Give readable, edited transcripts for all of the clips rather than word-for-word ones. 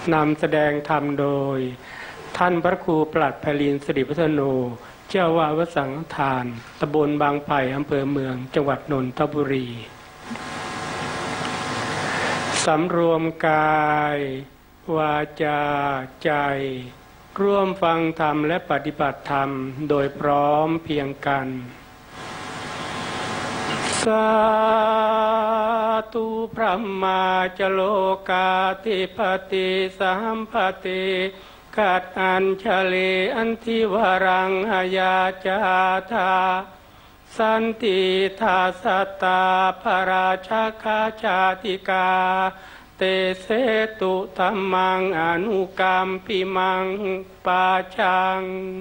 นำแสดงธรรมโดยท่านพระครูปลัดไพลินสิริพัฒโนเจ้าวาดวัดสังฆทานตำบลบางไผ่อำเภอเมืองจังหวัดนนทบุรีสำรวมกายวาจาใจร่วมฟังธรรมและปฏิบัติธรรมโดยพร้อมเพียงกันสาธุพระมาจโลกาธิปติสัมปติกัดอัญชลีอันทิวรังหายาจาธาสันติทาสัตตาภราชคาชาติกาเตเสตุธัมมังอนุกรรมปิมังปาชัง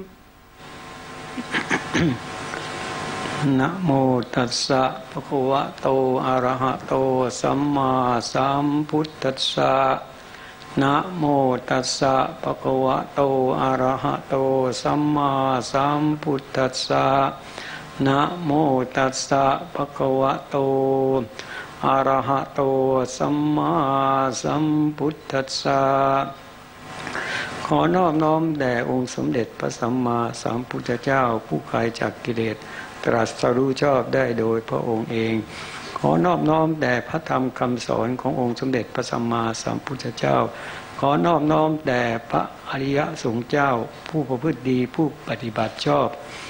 นะโมตัสสะภะคะวะโตอะระหะโตสัมมาสัมพุทธัสสะนะโมตัสสะภะคะวะโตอะระหะโตสัมมาสัมพุทธัสสะนะโมตัสสะภะคะวะโตอะระหะโตสัมมาสัมพุทธัสสะขอนอบน้อมแด่องค์สมเด็จพระสัมมาสัมพุทธเจ้าผู้ไกลจากกิเลสตรัสรู้ชอบได้โดยพระองค์เองขอนอบน้อมแด่พระธรรมคำสอนขององค์สมเด็จพระสัมมาสัมพุทธเจ้าขอนอบน้อมแด่พระอริยสงฆ์เจ้าผู้ประพฤติดีผู้ปฏิบัติชอบ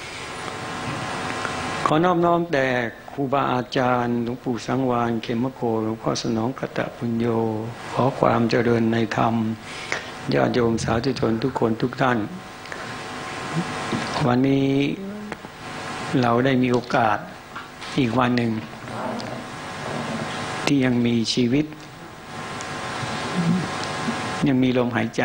ขอนอบน้อมแด่ครูบาอาจารย์หลวงปู่สังวาลเขมโกหลวงพ่อสนองกตปุญโญขอความเจริญในธรรมญาติโยมสาธุชนทุกคนทุกท่านวันนี้เราได้มีโอกาสอีกวันหนึ่งที่ยังมีชีวิตยังมีลมหายใจ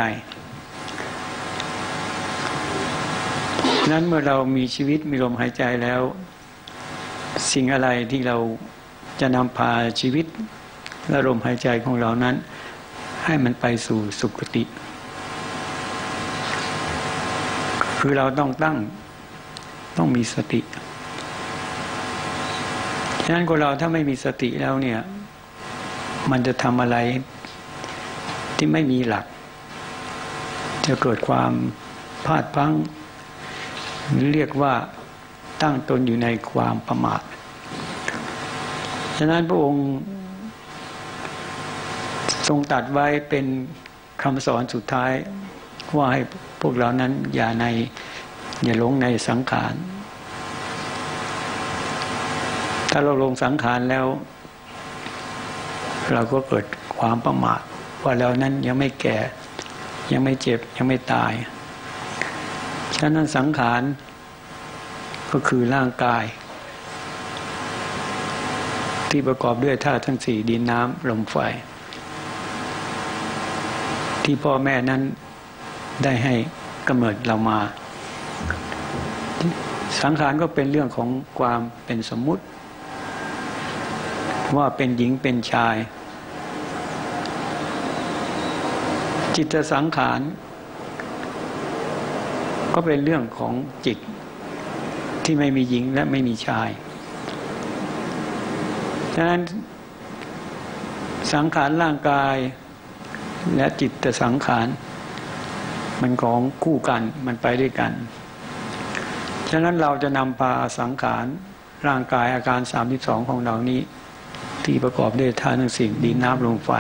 นั้นเมื่อเรามีชีวิตมีลมหายใจแล้วสิ่งอะไรที่เราจะนำพาชีวิตและลมหายใจของเรานั้นให้มันไปสู่สุคติคือเราต้องมีสติฉะนั้นคนเราถ้าไม่มีสติแล้วเนี่ยมันจะทำอะไรที่ไม่มีหลักจะเกิดความพลาดพลั้งเรียกว่าตั้งตนอยู่ในความประมาทฉะนั้นพระองค์ทรงตรัสไว้เป็นคำสอนสุดท้ายว่าให้พวกเรานั้นอย่าหลงในสังขารถ้าเราลงสังขารแล้วเราก็เกิดความประมาทว่าเรานั้นยังไม่แก่ยังไม่เจ็บยังไม่ตายฉะนั้นสังขารก็คือร่างกายที่ประกอบด้วยธาตุทั้งสี่ดินน้ำลมไฟที่พ่อแม่นั้นได้ให้กำเนิดเรามาสังขารก็เป็นเรื่องของความเป็นสมมุติว่าเป็นหญิงเป็นชายจิตสังขารก็เป็นเรื่องของจิตที่ไม่มีหญิงและไม่มีชายฉะนั้นสังขารร่างกายและจิตสังขารมันของคู่กันมันไปด้วยกันฉะนั้นเราจะนำพาสังขารร่างกายอาการ32ของเรานี้ที่ประกอบด้วยธาตุทั้งสี่ดินน้ำลมไฟ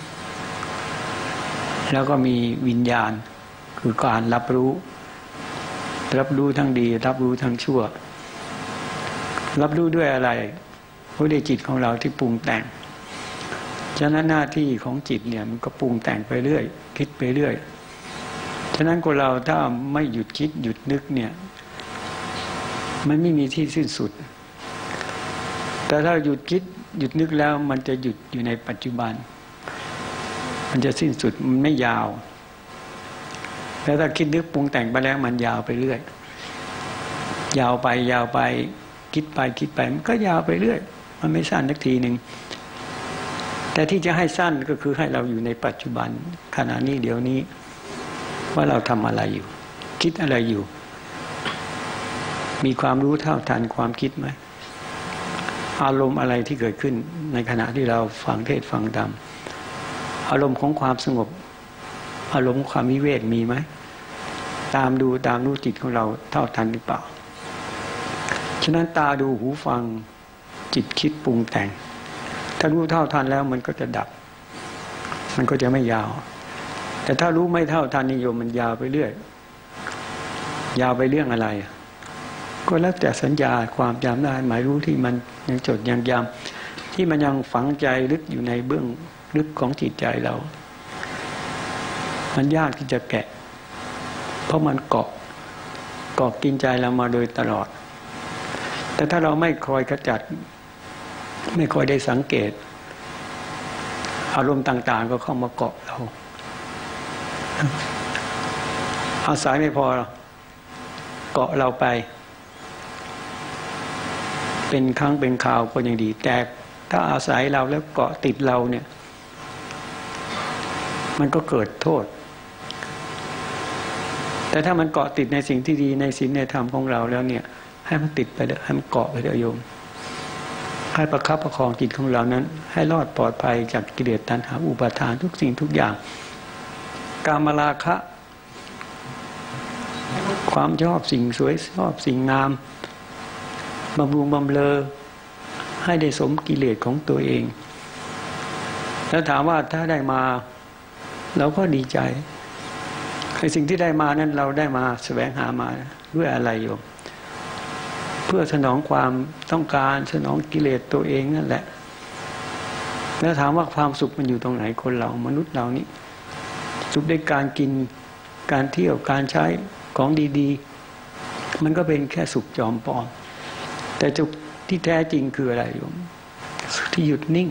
แล้วก็มีวิญญาณคือการรับรู้ทั้งดีรับรู้ทั้งชั่วรับรู้ด้วยอะไรด้วยจิตของเราที่ปรุงแต่งฉะนั้นหน้าที่ของจิตเนี่ยมันก็ปรุงแต่งไปเรื่อยคิดไปเรื่อยฉะนั้นคนเราถ้าไม่หยุดคิดหยุดนึกเนี่ยมันไม่มีที่สิ้นสุดแต่ถ้าหยุดคิดหยุดนึกแล้วมันจะหยุดอยู่ในปัจจุบันมันจะสิ้นสุดมันไม่ยาวแล้วถ้าคิดนึกปรุงแต่งไปแล้วมันยาวไปเรื่อยยาวไปคิดไปมันก็ยาวไปเรื่อยมันไม่สั้นสักทีหนึ่งแต่ที่จะให้สั้นก็คือให้เราอยู่ในปัจจุบันขณะนี้เดี๋ยวนี้ว่าเราทำอะไรอยู่คิดอะไรอยู่มีความรู้เท่าทันความคิดไหมอารมณ์อะไรที่เกิดขึ้นในขณะที่เราฟังเทศน์ฟังธรรมอารมณ์ของความสงบอารมณ์ความวิเวกมีไหมตามดูจิตของเราเท่าทันหรือเปล่าฉะนั้นตาดูหูฟังจิตคิดปรุงแต่งถ้ารู้เท่าทันแล้วมันก็จะดับมันก็จะไม่ยาวแต่ถ้ารู้ไม่เท่าทันนิยมมันยาวไปเรื่อยยาวไปเรื่องอะไรก็แล้วแต่สัญญาความจำได้หมายรู้ที่มันยังจดยังจำที่มันยังฝังใจลึกอยู่ในเบื้องลึกของจิตใจเรามันยากที่จะแกะเพราะมันเกาะกินใจเรามาโดยตลอดแต่ถ้าเราไม่คอยขจัดไม่คอยได้สังเกตอารมณ์ต่างๆก็เข้ามาเกาะเราอาศัยไม่พอเกาะเราไปเป็นครั้งเป็นคราวก็ยังดีแต่ถ้าอาศัยเราแล้วเกาะติดเราเนี่ยมันก็เกิดโทษแต่ถ้ามันเกาะติดในสิ่งที่ดีในศีลในธรรมของเราแล้วเนี่ยให้มันติดไปเถอะให้มันเกาะไปเถอะโยมให้ประคับประคองจิตของเรานั้นให้รอดปลอดภัยจากกิเลสตัณหาอุปาทานทุกสิ่งทุกอย่างกามราคะความชอบสิ่งสวยชอบสิ่งงามบำรุงบำเรอให้ได้สมกิเลสของตัวเองแล้วถามว่าถ้าได้มาเราก็ดีใจไอ้สิ่งที่ได้มานั้นเราได้มาแสวงหามาด้วยอะไรโยมเพื่อสนองความต้องการสนองกิเลสตัวเองนั่นแหละแล้วถามว่าความสุขมันอยู่ตรงไหนคนเรามนุษย์เรานี่สุขในการกินการเที่ยวการใช้ของดีๆมันก็เป็นแค่สุขจอมปลอมแต่สุขที่แท้จริงคืออะไรโยมที่หยุดนิ่ง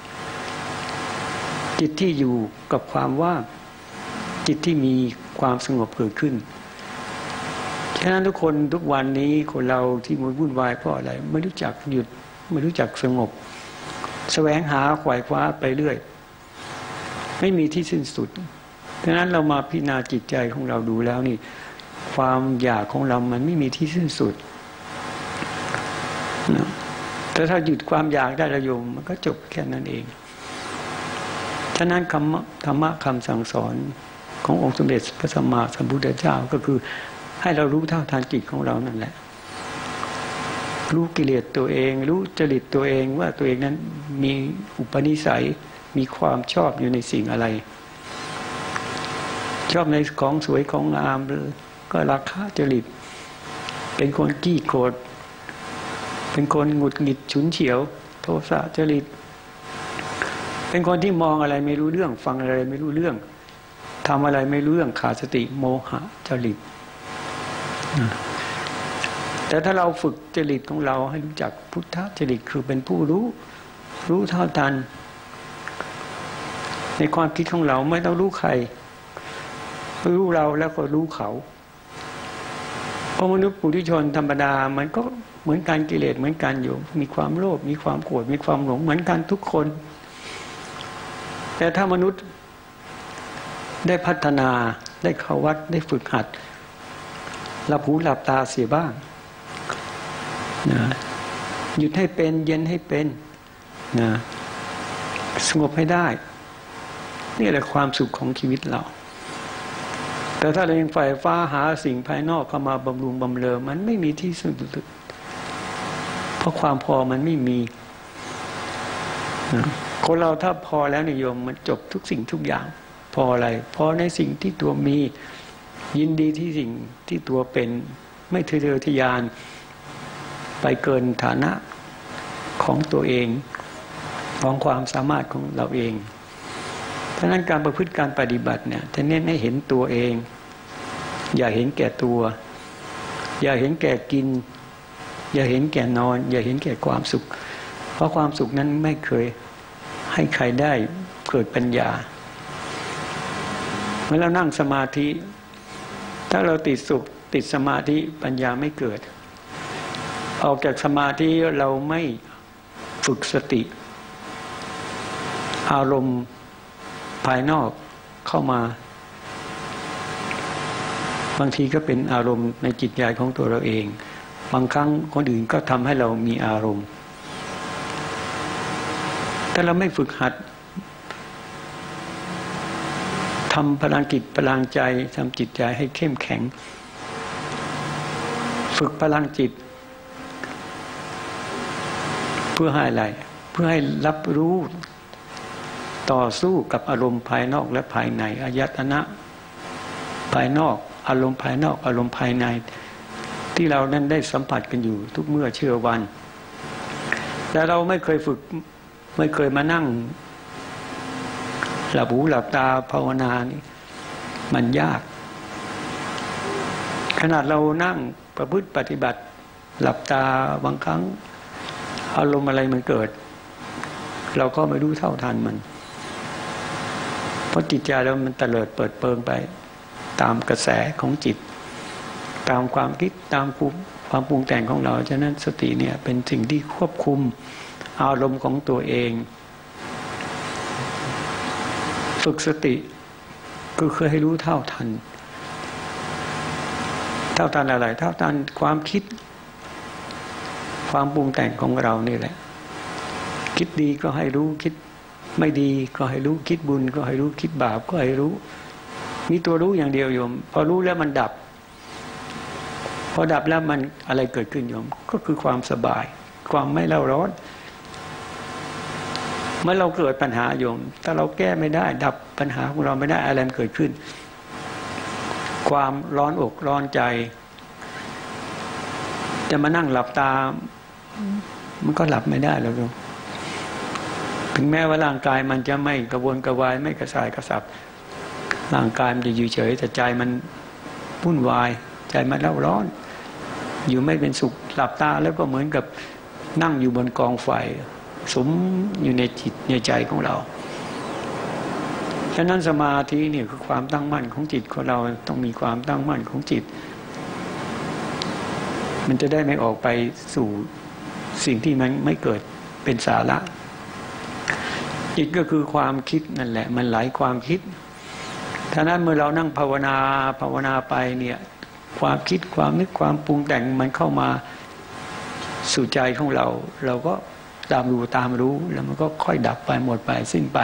จิตที่อยู่กับความว่างจิตที่มีความสงบเกิดขึ้นฉะนั้นทุกคนทุกวันนี้คนเราที่มันวุ่นวายเพราะอะไรไม่รู้จักหยุดไม่รู้จักสงบแสวงหาไขว่คว้าไปเรื่อยไม่มีที่สิ้นสุดฉะนั้นเรามาพิจารณาจิตใจของเราดูแล้วนี่ความอยากของเรามันไม่มีที่สิ้นสุดนะแต่ถ้าหยุดความอยากได้ระยมมันก็จบแค่นั้นเองฉะนั้นธรรมะคำสั่งสอนขององค์สมเด็จพระสัมมาสัมพุทธเจ้าก็คือให้เรารู้เท่าทันจิตของเรานั่นแหละรู้กิเลสตัวเองรู้จริตตัวเองว่าตัวเองนั้นมีอุปนิสัยมีความชอบอยู่ในสิ่งอะไรชอบในของสวยของงามก็ราคะจริตเป็นคนขี้โกรธเป็นคนหงุดหงิดฉุนเฉียวโทสะจริตเป็นคนที่มองอะไรไม่รู้เรื่องฟังอะไรไม่รู้เรื่องทำอะไรไม่รู้เรื่องขาดสติโมหะจริตแต่ถ้าเราฝึกจริตของเราให้รู้จักพุทธจริตคือเป็นผู้รู้เท่าทันในความคิดของเราไม่ต้องรู้ใครรู้เราแล้วก็รู้เขาเพราะมนุษย์ปุถุชนธรรมดามันก็เหมือนกันกิเลสเหมือนกันอยู่มีความโลภมีความโกรธมีความหลงเหมือนกันทุกคนแต่ถ้ามนุษย์ได้พัฒนาได้เข้าวัดได้ฝึกหัดหลับหูหลับตาเสียบ้างนะหยุดให้เป็นเย็นให้เป็นนะสงบให้ได้นี่แหละความสุขของชีวิตเราแต่ถ้าเรายังใฝ่ฟ้าหาสิ่งภายนอกเข้ามาบำรุงบำเรอมันไม่มีที่สิ้นสุดเพราะความพอมันไม่มีนะคนเราถ้าพอแล้วนิยมมันจบทุกสิ่งทุกอย่างพออะไรพอในสิ่งที่ตัวมียินดีที่สิ่งที่ตัวเป็นไม่ทะเยอทะยานไปเกินฐานะของตัวเองของความสามารถของเราเองเพราะนั้นการประพฤติการปฏิบัติเนี่ยจะเน้นให้เห็นตัวเองอย่าเห็นแก่ตัวอย่าเห็นแก่กินอย่าเห็นแก่นอนอย่าเห็นแก่ความสุขเพราะความสุขนั้นไม่เคยให้ใครได้เกิดปัญญาเมื่อเรานั่งสมาธิถ้าเราติดสุขติดสมาธิปัญญาไม่เกิดออกจากสมาธิเราไม่ฝึกสติอารมณ์ภายนอกเข้ามาบางทีก็เป็นอารมณ์ในจิตใจของตัวเราเองบางครั้งคนอื่นก็ทำให้เรามีอารมณ์แต่เราไม่ฝึกหัดทำพลังจิตพลังใจทำจิตใจให้เข้มแข็งฝึกพลังจิตเพื่อให้อะไรเพื่อให้รับรู้ต่อสู้กับอารมณ์ภายนอกและภายในอายตนะภายนอกอารมณ์ภายนอกอารมณ์ภายในที่เรานั้นได้สัมผัสกันอยู่ทุกเมื่อเชื่อวันแต่เราไม่เคยฝึกไม่เคยมานั่งหลับหูหลับตาภาวนานี่มันยากขนาดเรานั่งประพฤติปฏิบัติหลับตาบางครั้งอารมณ์อะไรมันเกิดเราก็ไม่รู้เท่าทันมันเพราะจิตใจเรามันเตลิดเปิดเปิงไปตามกระแสของจิตตามความคิดตามความปรุงแต่งของเราฉะนั้นสติเนี่ยเป็นสิ่งที่ควบคุมอารมณ์ของตัวเองฝึกสติก็คือให้รู้เท่าทันอะไรเท่าทันความคิดความปรุงแต่งของเรานี่แหละคิดดีก็ให้รู้คิดไม่ดีก็ให้รู้คิดบุญก็ให้รู้คิดบาปก็ให้รู้มีตัวรู้อย่างเดียวโยมพอรู้แล้วมันดับพอดับแล้วมันอะไรเกิดขึ้นโยมก็คือความสบายความไม่เล่าร้อนเมื่อเราเกิดปัญหาโยมถ้าเราแก้ไม่ได้ดับปัญหาของเราไม่ได้อะไรมันเกิดขึ้นความร้อนอกร้อนใจจะมานั่งหลับตามันก็หลับไม่ได้แล้วโยมถึงแม้ว่าร่างกายมันจะไม่กระวนกระวายไม่กระส่ายกระสับร่างกายมันจะอยู่เฉยแต่ใจมันวุ่นวายใจมันเล่าร้อนอยู่ไม่เป็นสุขหลับตาแล้วก็เหมือนกับนั่งอยู่บนกองไฟสมอยู่ในจิตในใจของเราฉะนั้นสมาธิเนี่ยคือความตั้งมั่นของจิตของเราต้องมีความตั้งมั่นของจิตมันจะได้ไม่ออกไปสู่สิ่งที่มันไม่เกิดเป็นสาระจิตก็คือความคิดนั่นแหละมันไหลความคิดฉะนั้นเมื่อเรานั่งภาวนาไปเนี่ยความคิดความนึกความปรุงแต่งมันเข้ามาสู่ใจของเราเราก็ตามรู้แล้วมันก็ค่อยดับไปหมดไปสิ้นไป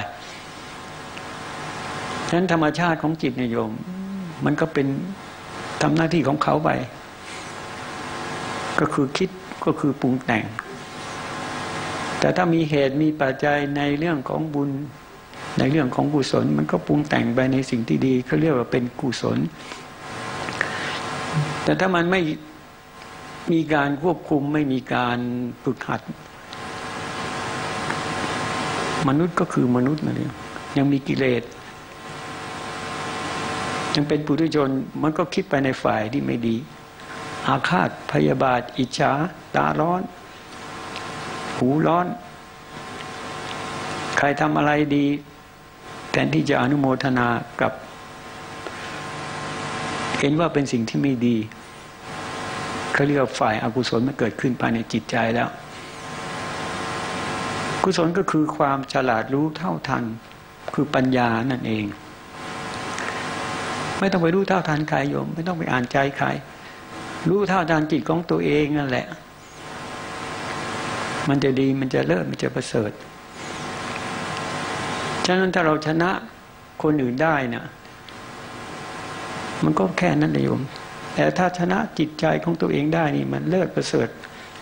ฉะนั้นธรรมชาติของจิตเนี่ยโยมมันก็เป็นทำหน้าที่ของเขาไปก็คือคิดก็คือปรุงแต่งแต่ถ้ามีเหตุมีปัจจัยในเรื่องของบุญในเรื่องของกุศลมันก็ปรุงแต่งไปในสิ่งที่ดีเขาเรียกว่าเป็นกุศลแต่ถ้ามันไม่มีการควบคุมไม่มีการฝึกหัดมนุษย์ก็คือมนุษย์นั่นเองยังมีกิเลสยังเป็นปุถุชนมันก็คิดไปในฝ่ายที่ไม่ดีอาฆาตพยาบาทอิจฉาตาร้อนหูร้อนใครทำอะไรดีแทนที่จะอนุโมทนากับเห็นว่าเป็นสิ่งที่ไม่ดีเขาเรียกว่าฝ่ายอกุศลมันเกิดขึ้นภายในจิตใจแล้วกุศลก็คือความฉลาดรู้เท่าทันคือปัญญานั่นเองไม่ต้องไปรู้เท่าทันใครโยมไม่ต้องไปอ่านใจใครรู้เท่าทันจิตของตัวเองนั่นแหละมันจะดีมันจะเลิศมันจะประเสริฐฉะนั้นถ้าเราชนะคนอื่นได้นะมันก็แค่นั้นเองโยมแต่ถ้าชนะจิตใจของตัวเองได้นี่มันเลิศประเสริฐ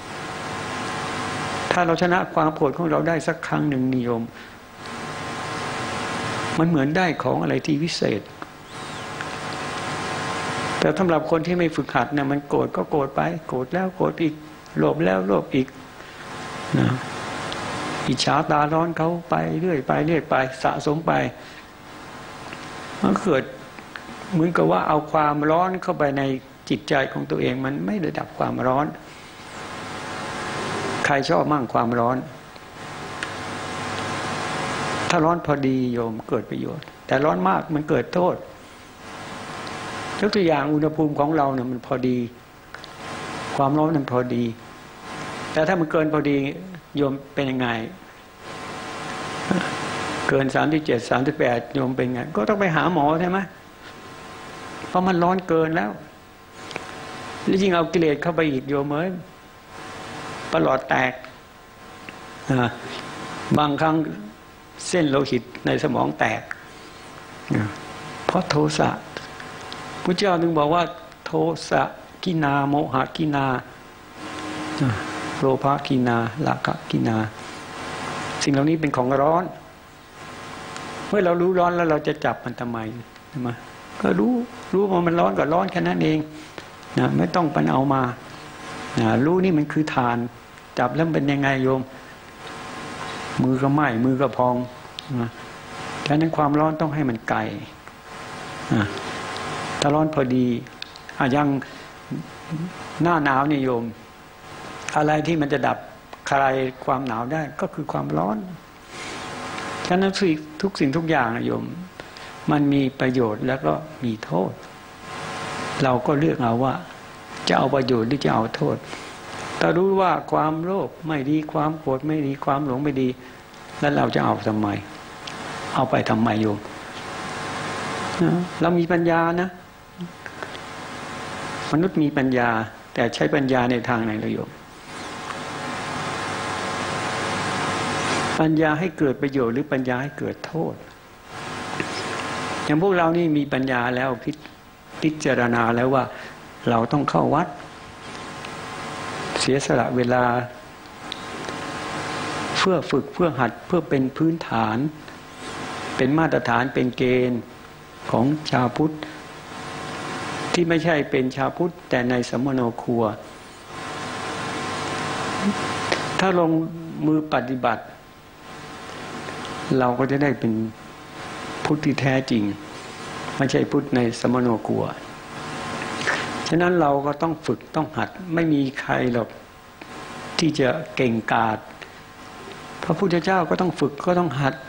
ถ้าเราชนะความโกรธของเราได้สักครั้งหนึ่งนิยมมันเหมือนได้ของอะไรที่วิเศษแต่สำหรับคนที่ไม่ฝึกหัดเนี่ยมันโกรธก็โกรธไปโกรธแล้วโกรธอีกโลภแล้วโลภอีกนะอิจฉาตาร้อนเขาไปเรื่อยไปสะสมไปมันเกิดเหมือนกับว่าเอาความร้อนเข้าไปในจิตใจของตัวเองมันไม่ได้ดับความร้อนใครชอบมั่งความร้อนถ้าร้อนพอดีโยมเกิดประโยชน์แต่ร้อนมากมันเกิดโทษยกตัวอย่างอุณหภูมิของเราเนี่ยมันพอดีความร้อนมันพอดีแต่ถ้ามันเกินพอดีโยมเป็นยังไงเกิน37 38โยมเป็นไงก็ต้องไปหาหมอใช่ไหมเพราะมันร้อนเกินแล้วแล้วยิ่งเอากิเลสเข้าไปอีกโยมเอ้ยประหลอดแตกบางครั้งเส้นโลหิตในสมองแตกราะโทสะพระเจ้าถึงบอกว่าโทสะกินาโมหะกินาโลภะกินาราคะกินาสิ่งเหล่านี้เป็นของร้อนเมื่อเรารู้ร้อนแล้วเราจะจับมันทำไมใช่ไหมก็รู้ว่ามันร้อนก็ร้อนแค่นั้นเองนะไม่ต้องไปเอามานะรู้นี่มันคือฐานจับแล้วเป็นยังไงโยมมือก็ไหม้มือก็พองนะฉะนั้นความร้อนต้องให้มันไกลถ้าร้อนพอดียังหน้าหนาวนี่โยมอะไรที่มันจะดับคลายความหนาวได้ก็คือความร้อนฉะนั้นทุกสิ่งทุกอย่างนะโยมมันมีประโยชน์แล้วก็มีโทษเราก็เลือกเอาว่าจะเอาประโยชน์หรือจะเอาโทษถ้ารู้ว่าความโลภไม่ดีความโกรธไม่ดีความหลงไม่ดีแล้วเราจะเอาทำไมเอาไปทำไมโยมเรามีปัญญานะมนุษย์มีปัญญาแต่ใช้ปัญญาในทางไหนล่ะโยมปัญญาให้เกิดประโยชน์หรือปัญญาให้เกิดโทษอย่างพวกเรานี่มีปัญญาแล้วพิจารณาแล้วว่าเราต้องเข้าวัดเสียสละเวลาเพื่อฝึกเพื่อหัดเพื่อเป็นพื้นฐานเป็นมาตรฐานเป็นเกณฑ์ของชาวพุทธที่ไม่ใช่เป็นชาวพุทธแต่ในสัมมโนครัวถ้าลงมือปฏิบัติเราก็จะได้เป็นพุทธที่แท้จริงไม่ใช่พุทธในสัมมโนครัวฉะนั้นเราก็ต้องฝึกต้องหัดไม่มีใครหรอกที่จะเก่งกาจพระพุทธเจ้าก็ต้องฝึกก็ต้องหัด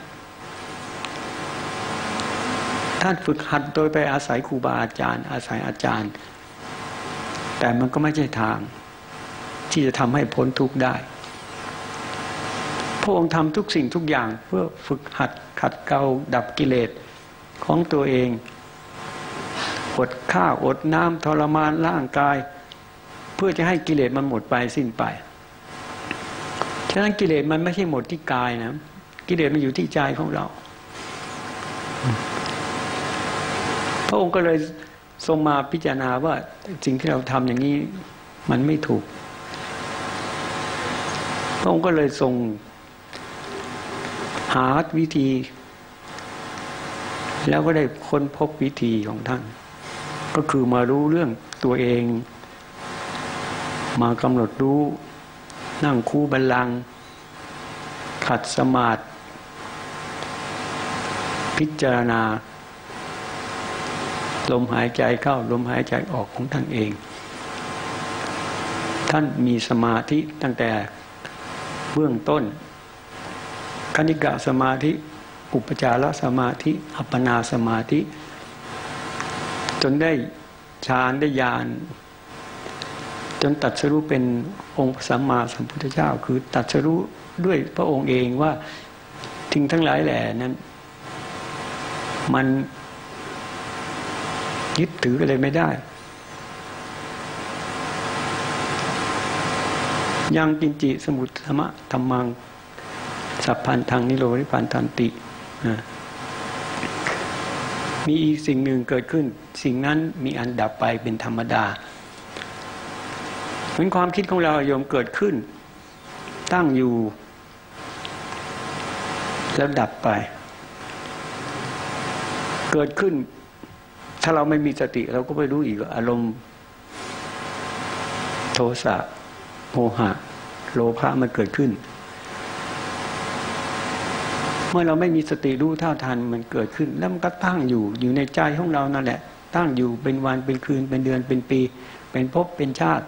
ท่านฝึกหัดโดยไปอาศัยครูบาอาจารย์อาศัยอาจารย์แต่มันก็ไม่ใช่ทางที่จะทำให้พ้นทุกข์ได้พระองค์ทำทุกสิ่งทุกอย่างเพื่อฝึกหัดขัดเกลาดับกิเลสของตัวเองอดข้าวอดน้ำทรมานร่างกายเพื่อจะให้กิเลสมันหมดไปสิ้นไปฉะนั้นกิเลสมันไม่ใช่หมดที่กายนะกิเลสมันอยู่ที่ใจของเราพระองค์ก็เลยทรงมาพิจารณาว่าสิ่งที่เราทำอย่างนี้มันไม่ถูกพระองค์ก็เลยทรงหาวิธีแล้วก็ได้ค้นพบวิธีของท่านก็คือมารู้เรื่องตัวเองมากำหนดรู้นั่งคูบัลลังก์ขัดสมาธิพิจารณาลมหายใจเข้าลมหายใจออกของท่านเองท่านมีสมาธิตั้งแต่เบื้องต้นคณิกะสมาธิอุปจารสมาธิอัปปนาสมาธิจนได้ฌานได้ญาณจนตรัสรู้เป็นองค์สัมมาสัมพุทธเจ้าคือตรัสรู้ด้วยพระองค์เองว่าทิ้งทั้งหลายแหล่นั้นมันยึดถืออะไรไม่ได้ยังกินจิสมุตธรรมะธรรมังสัพพันธังนิโรธิพันธันติมีอีกสิ่งหนึ่งเกิดขึ้นสิ่งนั้นมีอันดับไปเป็นธรรมดาเป็นความคิดของเราโยมเกิดขึ้นตั้งอยู่แล้วดับไปเกิดขึ้นถ้าเราไม่มีสติเราก็ไม่รู้อีกอารมณ์โทสะโมหะโลภะมันเกิดขึ้นเมื่อเราไม่มีสติรู้เท่าทันมันเกิดขึ้นแล้วมันก็ตั้งอยู่ในใจของเรานั่นแหละตั้งอยู่เป็นวันเป็นคืนเป็นเดือนเป็นปีเป็นภพเป็นชาติ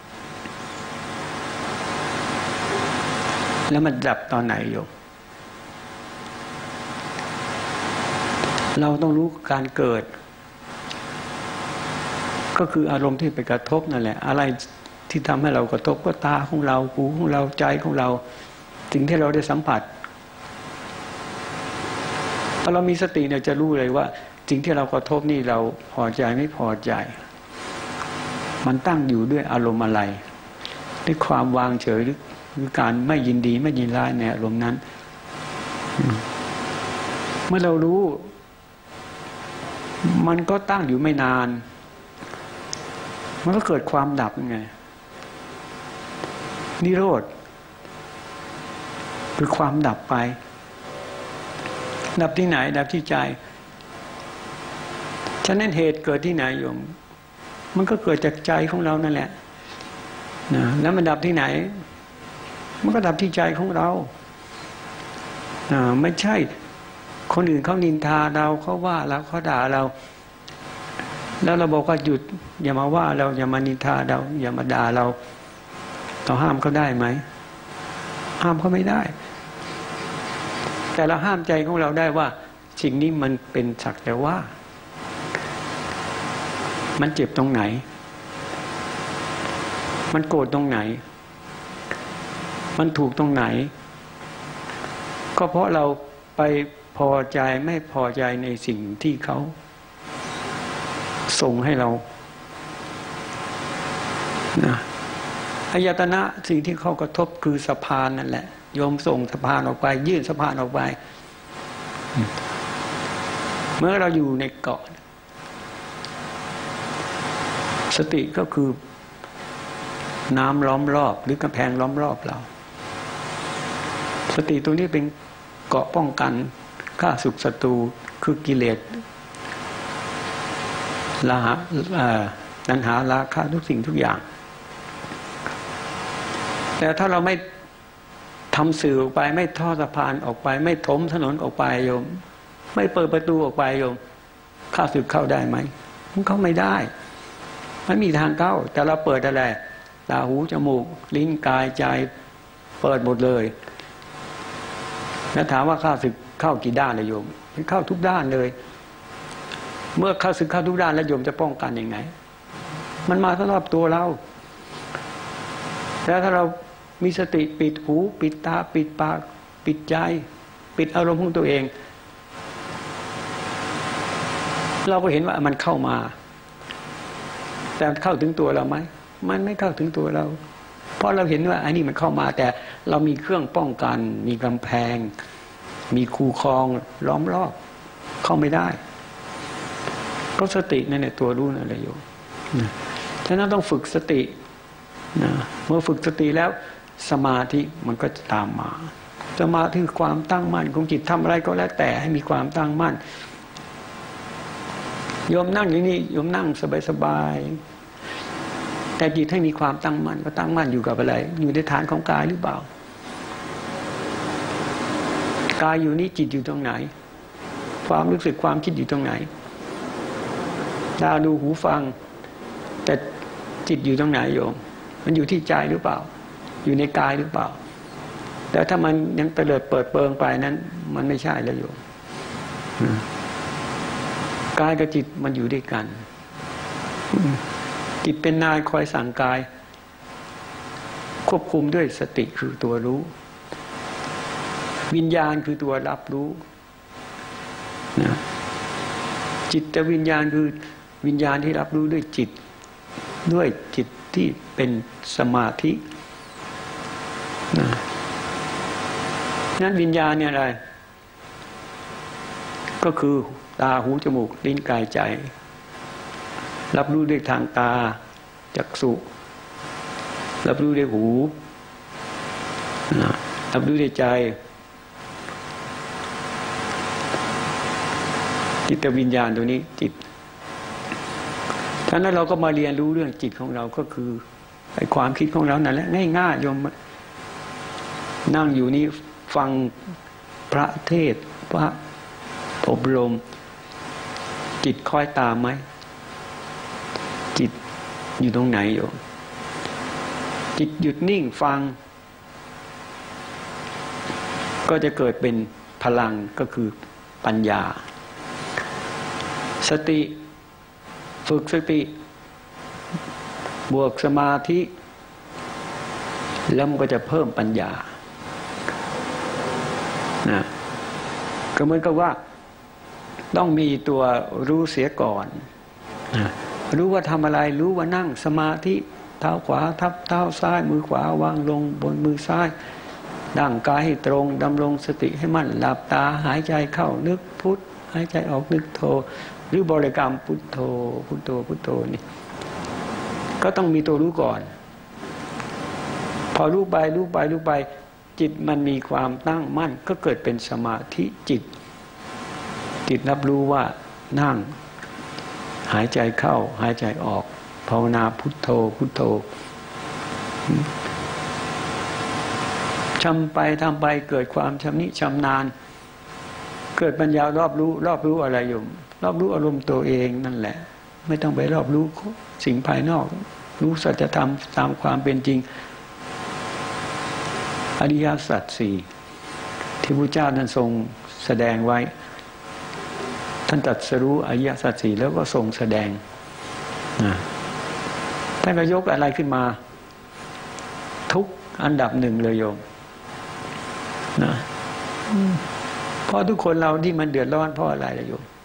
แล้วมันดับตอนไหนโยมเราต้องรู้การเกิดก็คืออารมณ์ที่ไปกระทบนั่นแหละอะไรที่ทำให้เรากระทบก็ตาของเราหูของเราใจของเราสิ่งที่เราได้สัมผัสพอเรามีสติเนี่ยจะรู้เลยว่าสิ่งที่เรากระทบนี่เราพอใจไม่พอใจมันตั้งอยู่ด้วยอารมณ์อะไรด้วยความวางเฉยหรือการไม่ยินดีไม่ยินร้ายในอารมณ์นั้นเมื่อเรารู้มันก็ตั้งอยู่ไม่นานมันก็เกิดความดับไงนิโรธคือความดับไปดับที่ไหนดับที่ใจฉะนั้นเหตุเกิดที่ไหนโยมมันก็เกิดจากใจของเรานั่นแหละนะแล้วมันดับที่ไหนมันก็ดับที่ใจของเราไม่ใช่คนอื่นเขานินทาเราเขาว่าเราเขาด่าเราแล้วเราบอกว่าหยุดอย่ามาว่าเราอย่ามานินทาเราอย่ามาด่าเราห้ามเขาได้ไหมห้ามเขาไม่ได้แต่เราห้ามใจของเราได้ว่าสิ่งนี้มันเป็นสักแต่ว่ามันเจ็บตรงไหนมันโกรธตรงไหนมันถูกตรงไหนก็เพราะเราไปพอใจไม่พอใจในสิ่งที่เขาส่งให้เรานะอายตนะสิ่งที่เขากระทบคือสะพานนั่นแหละโยมส่งสะพานออกไปยื่นสะพานออกไปเมื่อเราอยู่ในเกาะสติก็คือน้ำล้อมรอบหรือกำแพงล้อมรอบเราสติตรงนี้เป็นเกาะป้องกันฆ่าศึกศัตรูคือกิเลสตัณหาราคะทุกสิ่งทุกอย่างแต่ถ้าเราไม่ทำสื่อออกไปไม่ทอดสะพานออกไปไม่ถมถนนออกไปโยมไม่เปิดประตูออกไปโยมข้าศึกเข้าได้ไหมมันเข้าไม่ได้ไม่มีทางเข้าแต่เราเปิดอะไรตาหูจมูกลิ้นกายใจเปิดหมดเลยแล้วถามว่าข้าศึกเข้ากี่ด้านเลยโยมมันเข้าทุกด้านเลยเมื่อข้าศึกเข้าทุกด้านแล้วโยมจะป้องกันยังไงมันมาสำหรับตัวเราแล้วถ้าเรามีสติปิดหูปิดตาปิดปากปิดใจปิดอารมณ์ของตัวเองเราก็เห็นว่ามันเข้ามาแต่เข้าถึงตัวเราไหมมันไม่เข้าถึงตัวเราเพราะเราเห็นว่าอันนี้มันเข้ามาแต่เรามีเครื่องป้องกันมีกำแพงมีคูครองล้อมรอบเข้าไม่ได้ก็สตินั่นแหละตัวรู้นั่นแหละโยมฉะนั้นต้องฝึกสตินะเมื่อฝึกสติแล้วสมาธิมันก็จะตามมาสมาธิคือความตั้งมั่นของจิตทำอะไรก็แล้วแต่ให้มีความตั้งมั่นโยมนั่งอย่างนี้โยมนั่งสบายๆแต่จิตให้มีความตั้งมั่นก็ตั้งมั่นอยู่กับอะไรอยู่ในฐานของกายหรือเปล่ากายอยู่นี่จิตอยู่ตรงไหนความรู้สึกความคิดอยู่ตรงไหนตาดูหูฟังแต่จิตอยู่ตรงไหนโยมมันอยู่ที่ใจหรือเปล่าอยู่ในกายหรือเปล่าแต่ถ้ามันยังเตลิดเปิดเปิงไปนั้นมันไม่ใช่แล้วโยมกายกับจิตมันอยู่ด้วยกันจิตเป็นนายคอยสั่งกายควบคุมด้วยสติคือตัวรู้วิญญาณคือตัวรับรู้นะจิตวิญญาณคือวิญญาณที่รับรู้ด้วยจิตที่เป็นสมาธินั้นวิญญาณเนี่ยอะไรก็คือตาหูจมูกลิ้นกายใจรับรู้ด้วยทางตาจักษุรับรู้ด้วยหูรับรู้ด้วยใจจิตวิญญาณตัวนี้จิตฉะนั้นเราก็มาเรียนรู้เรื่องจิตของเราก็คือไอ้ความคิดของเรานั่นแหละง่ายๆโยมนั่งอยู่นี่ฟังพระเทศน์พระอบรมจิตคอยตามไหมจิตอยู่ตรงไหนโยมจิตหยุดนิ่งฟังก็จะเกิดเป็นพลังก็คือปัญญาสติฝึกสติบวกสมาธิแล้วมันก็จะเพิ่มปัญญานะก็เหมือนกับว่าต้องมีตัวรู้เสียก่อนนะรู้ว่าทำอะไรรู้ว่านั่งสมาธิเท้าขวาทับเท้าซ้ายมือขวาวางลงบนมือซ้ายดั่งกายให้ตรงดำรงสติให้มั่นหลับตาหายใจเข้านึกพุทธหายใจออกนึกโธหรือบริกรรมพุทโธพุทโธพุทโธนี่ก็ต้องมีตัวรู้ก่อนพอรู้ไปรู้ไปรู้ไปจิตมันมีความตั้งมั่นก็เกิดเป็นสมาธิจิตรับรู้ว่านั่งหายใจเข้าหายใจออกภาวนาพุทโธพุทโธทำไปเกิดความชำนิชำนาญเกิดปัญญารอบรู้อะไรอยู่รอบรู้อารมณ์ตัวเองนั่นแหละไม่ต้องไปรอบรู้สิ่งภายนอกรู้สัจธรรมตามความเป็นจริงอริยสัจสี่ที่พระเจ้าท่านทรงแสดงไว้ท่านตรัสรู้อริยสัจสี่แล้วก็ทรงแสดงท่านก็ยกอะไรขึ้นมาทุกอันดับหนึ่งเลยโยมนะเพราะทุกคนเราที่มันเดือดร้อนเพราะอะไรล่ะโยม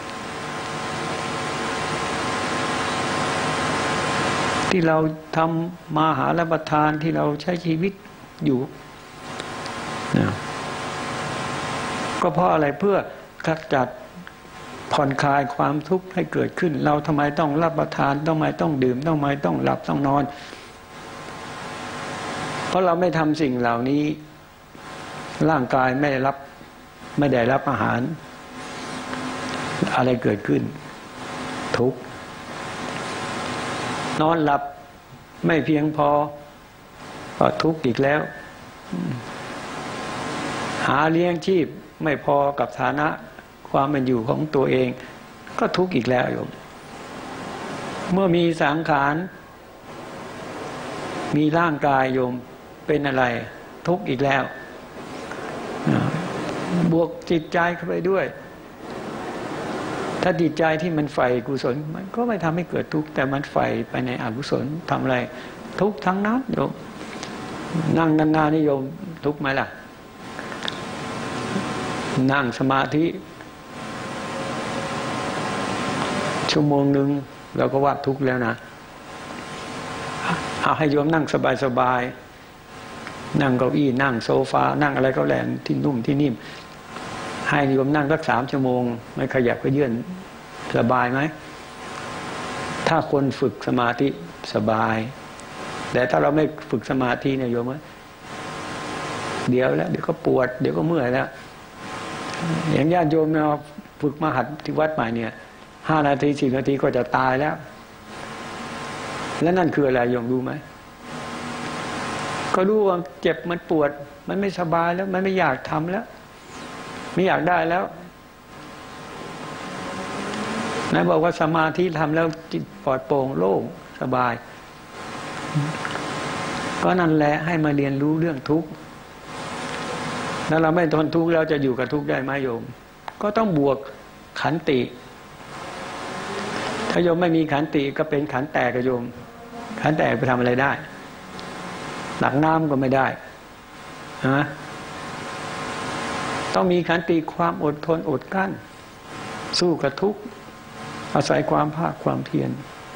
ที่เราทำมาหารับประทานที่เราใช้ชีวิตอยู่นะก็เพราะอะไรเพื่อขจัดผ่อนคลายความทุกข์ให้เกิดขึ้นเราทำไมต้องรับประทานทำไมต้องดื่มทำไมต้องหลับต้องนอนเพราะเราไม่ทำสิ่งเหล่านี้ร่างกายไม่ได้รับอาหารอะไรเกิดขึ้นทุกข์นอนหลับไม่เพียงพอก็ทุกข์อีกแล้วหาเลี้ยงชีพไม่พอกับฐานะความเป็นอยู่ของตัวเองก็ทุกข์อีกแล้วโยมเมื่อมีสังขารมีร่างกายโยมเป็นอะไรทุกข์อีกแล้วบวกจิตใจเข้าไปด้วยถ้าจิตใจที่มันใฝ่กุศลมันก็ไม่ทำให้เกิดทุกข์แต่มันใฝ่ไปในอกุศลทำอะไรทุกข์ทั้งนั้นโยมนั่งนานๆนี่โยมทุกข์ไหมล่ะนั่งสมาธิชั่วโมงหนึ่งเราก็ว่าทุกข์แล้วนะเอาให้โยมนั่งสบายๆนั่งเก้าอี้นั่งโซฟานั่งอะไรก็แล้วที่นุ่มที่นิ่มให้โยมนั่งสัก3 ชั่วโมงไม่ขยับก็ยื่นสบายไหมถ้าคนฝึกสมาธิสบายแต่ถ้าเราไม่ฝึกสมาธิเนี่ยโยมเดี๋ยวก็ปวดเดี๋ยวก็เมื่อยแล้วอย่างญาติโยมเราฝึกมาหัดที่วัดใหม่เนี่ย5 นาที10 นาทีก็จะตายแล้วแล้วนั่นคืออะไรโยมรู้ไหมก็รู้ว่าเจ็บมันปวดมันไม่สบายแล้วมันไม่อยากทำแล้วไม่อยากได้แล้วนายบอกว่าสมาธิทำแล้วจิตปลอดโปร่งโล่งสบายก็นั่นแหละให้มาเรียนรู้เรื่องทุกข์แล้วเราไม่ทนทุกข์แล้วจะอยู่กับทุกข์ได้ไหมโยมก็ต้องบวกขันติถ้าโยมไม่มีขันติก็เป็นขันแตกกับโยมขันแตกไปทำอะไรได้หลักน้ำก็ไม่ได้นะต้องมีขันติความอดทนอดกั้นสู้กับทุกข์อาศัยความภาคความเพียร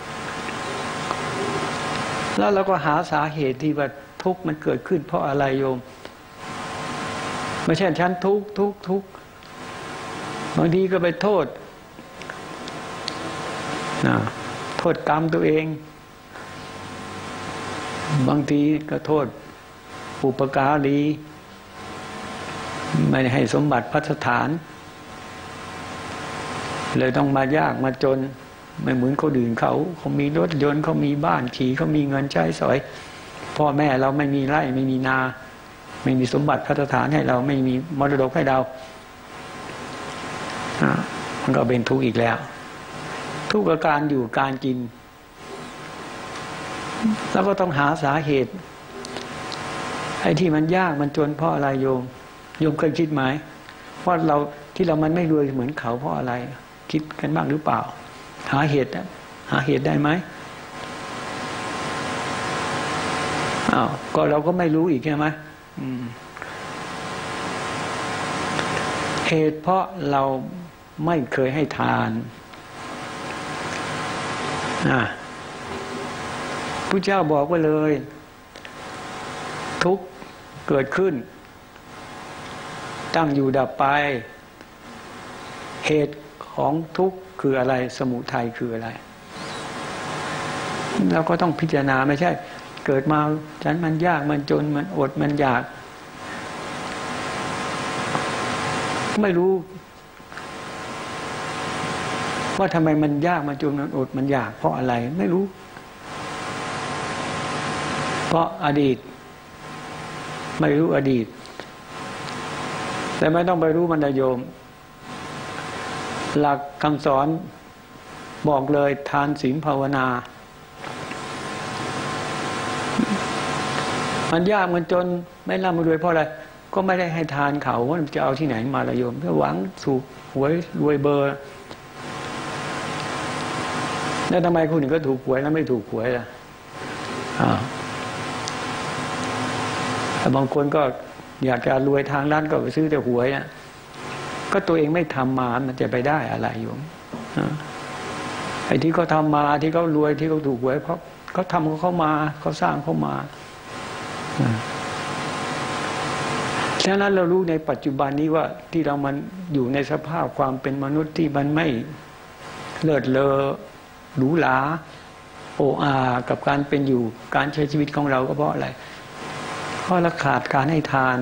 แล้วเราก็หาสาเหตุที่ว่าทุกข์มันเกิดขึ้นเพราะอะไรโยมไม่ใช่ฉันทุกข์บางทีก็ไปโทษโทษกรรมตัวเองบางทีก็โทษอุปการีไม่ให้สมบัติพัฒฐานเลยต้องมายากมาจนไม่เหมือนคนอื่นเขามีรถยนต์เขามีบ้านขี่เขามีเงินใช้สอยพ่อแม่เราไม่มีไร่ไม่มีนาไม่มีสมบัติพัฒฐานให้เราไม่มีมรดกให้เรามันก็เป็นทุกข์อีกแล้วทุกข์กับการอยู่การกินแล้วก็ต้องหาสาเหตุไอ้ที่มันยากมันจนเพราะอะไรโยมเคยคิดไหมว่าเราที่เรามันไม่รวยเหมือนเขาเพราะอะไรคิดกันบ้างหรือเปล่าหาเหตุได้ไหมก็เราก็ไม่รู้อีกใช่ไหมเหตุเพราะเราไม่เคยให้ทานพระเจ้าบอกไว้เลยทุกข์เกิดขึ้นตั้งอยู่ดับไปเหตุขของทุกข์คืออะไรสมุทัยคืออะไรเราก็ต้องพิจารณาไม่ใช่เกิดมาฉันมันยากมันจนมันอดมันอยากไม่รู้ว่าทำไมมันยากมันจนมันอดมันอยากเพราะอะไรไม่รู้เพราะอดีตไม่รู้อดีตแต่ไม่ต้องไปรู้มันนะโยมหลักคำสอนบอกเลยทานศีลภาวนามันยากมันจนไม่ร่ำรวยเพราะอะไรก็ไม่ได้ให้ทานเขาว่าจะเอาที่ไหนมาละโยมถ้าหวังถูกหวยรวยเบอร์แล้วทำไมคนอื่นก็ถูกหวยแล้วไม่ถูกหวยล่ะแต่บางคนก็อยากจะรวยทางด้านก็ไปซื้อแต่หวยนะก็ตัวเองไม่ทำมามันจะไปได้อะไรโยมไอ้ที่เขาทำมาที่เขารวยที่เขาถูกหวยเพราะเขาทำเขามาเขาสร้างเขามาฉะนั้นเรารู้ในปัจจุบันนี้ว่าที่เรามันอยู่ในสภาพความเป็นมนุษย์ที่มันไม่เลิศเลอหรูหราโอ้อากับการเป็นอยู่การใช้ชีวิตของเราก็เพราะอะไรเพราะเราขาดการให้ทาน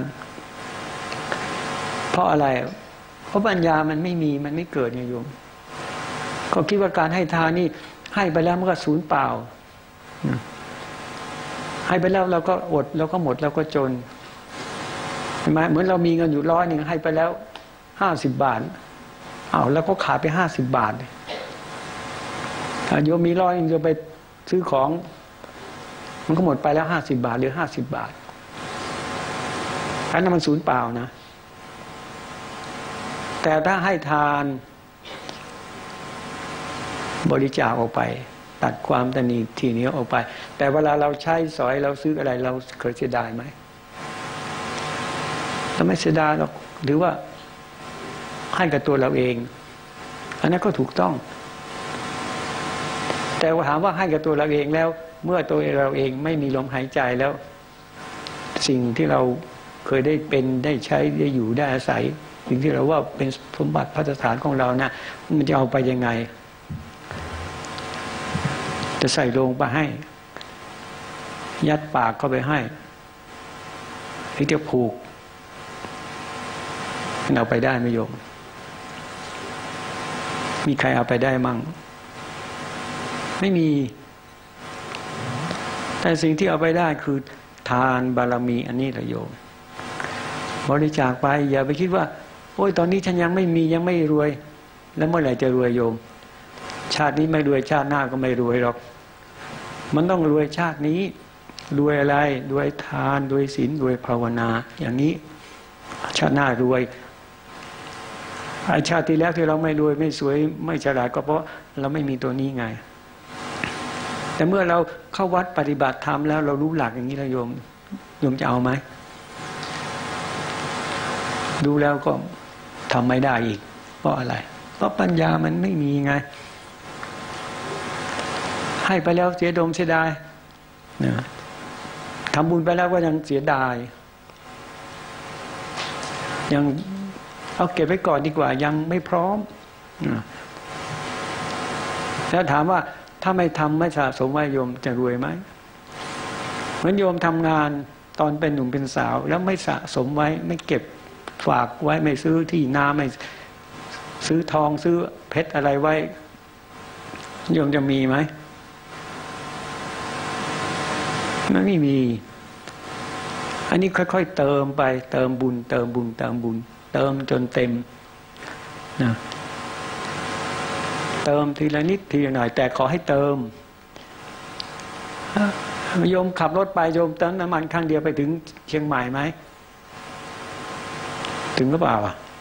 เพราะอะไรเพราะปัญญามันไม่มีมันไม่เกิดไงโยมก็คิดว่าการให้ทานนี่ให้ไปแล้วมันก็สูญเปล่าให้ไปแล้วเราก็อดเราก็หมดเราก็จนเห็นไหมเหมือนเรามีเงินอยู่100ให้ไปแล้ว50 บาทแล้วก็ขาดไป50 บาทโยมมี100จะไปซื้อของมันก็หมดไปแล้ว50 บาทเหลือ50 บาทอันนั้นมันสูญเปล่านะแต่ถ้าให้ทานบริจาคออกไปตัดความตนีทีเหนียวออกไปแต่เวลาเราใช้สอยเราซื้ออะไรเราเคยเสียดายไหมเราไม่เสียดายหรอกหรือว่าให้กับตัวเราเองอันนั้นก็ถูกต้องแต่ว่าถามว่าให้กับตัวเราเองแล้วเมื่อตัวเราเองไม่มีลมหายใจแล้วสิ่งที่เราเคยได้เป็นได้ใช้ได้อยู่ได้อาศัยสิ่งที่เราว่าเป็นสมบัติพัฒฐานของเรานะมันจะเอาไปยังไงจะใส่ลงไปให้ยัดปากเข้าไปให้หรือจะผูกเอาไปได้ไหมโยมมีใครเอาไปได้มั่งไม่มีแต่สิ่งที่เอาไปได้คือทานบารมีอันนี้แหละโยมบริจาคไปอย่าไปคิดว่าโอ้ยตอนนี้ฉันยังไม่มียังไม่รวยแล้วเมื่อไหร่จะรวยโยมชาตินี้ไม่รวยชาติหน้าก็ไม่รวยหรอกมันต้องรวยชาตินี้รวยอะไรรวยทานรวยศีลรวยภาวนาอย่างนี้ชาติหน้ารวยไอ้ชาติที่แล้วที่เราไม่รวยไม่สวยไม่ฉลาดก็เพราะเราไม่มีตัวนี้ไงแต่เมื่อเราเข้าวัดปฏิบัติธรรมแล้วเรารู้หลักอย่างนี้แล้วโยมจะเอาไหมดูแล้วก็ทำไม่ได้อีกเพราะอะไรเพราะปัญญามันไม่มีไงให้ไปแล้วเสียดายทำบุญไปแล้วก็ยังเสียดายยังเอาเก็บไว้ก่อนดีกว่ายังไม่พร้อมแล้วถามว่าถ้าไม่ทำไม่สะสมไว้โยมจะรวยไหมเหมือนโยมทำงานตอนเป็นหนุ่มเป็นสาวแล้วไม่สะสมไว้ไม่เก็บฝากไว้ไม่ซื้อที่นาไม่ซื้อทองซื้อเพชรอะไรไว้โยมจะมีไหมมันไม่มีอันนี้ค่อยๆเติมไปเติมบุญเติมบุญเติมบุญเติมจนเต็มนะเติมทีละนิดทีละหน่อยแต่ขอให้เติมโยมขับรถไปโยมเติมน้ำมันครั้งเดียวไปถึงเชียงใหม่ไหมถึงหรือเปล่า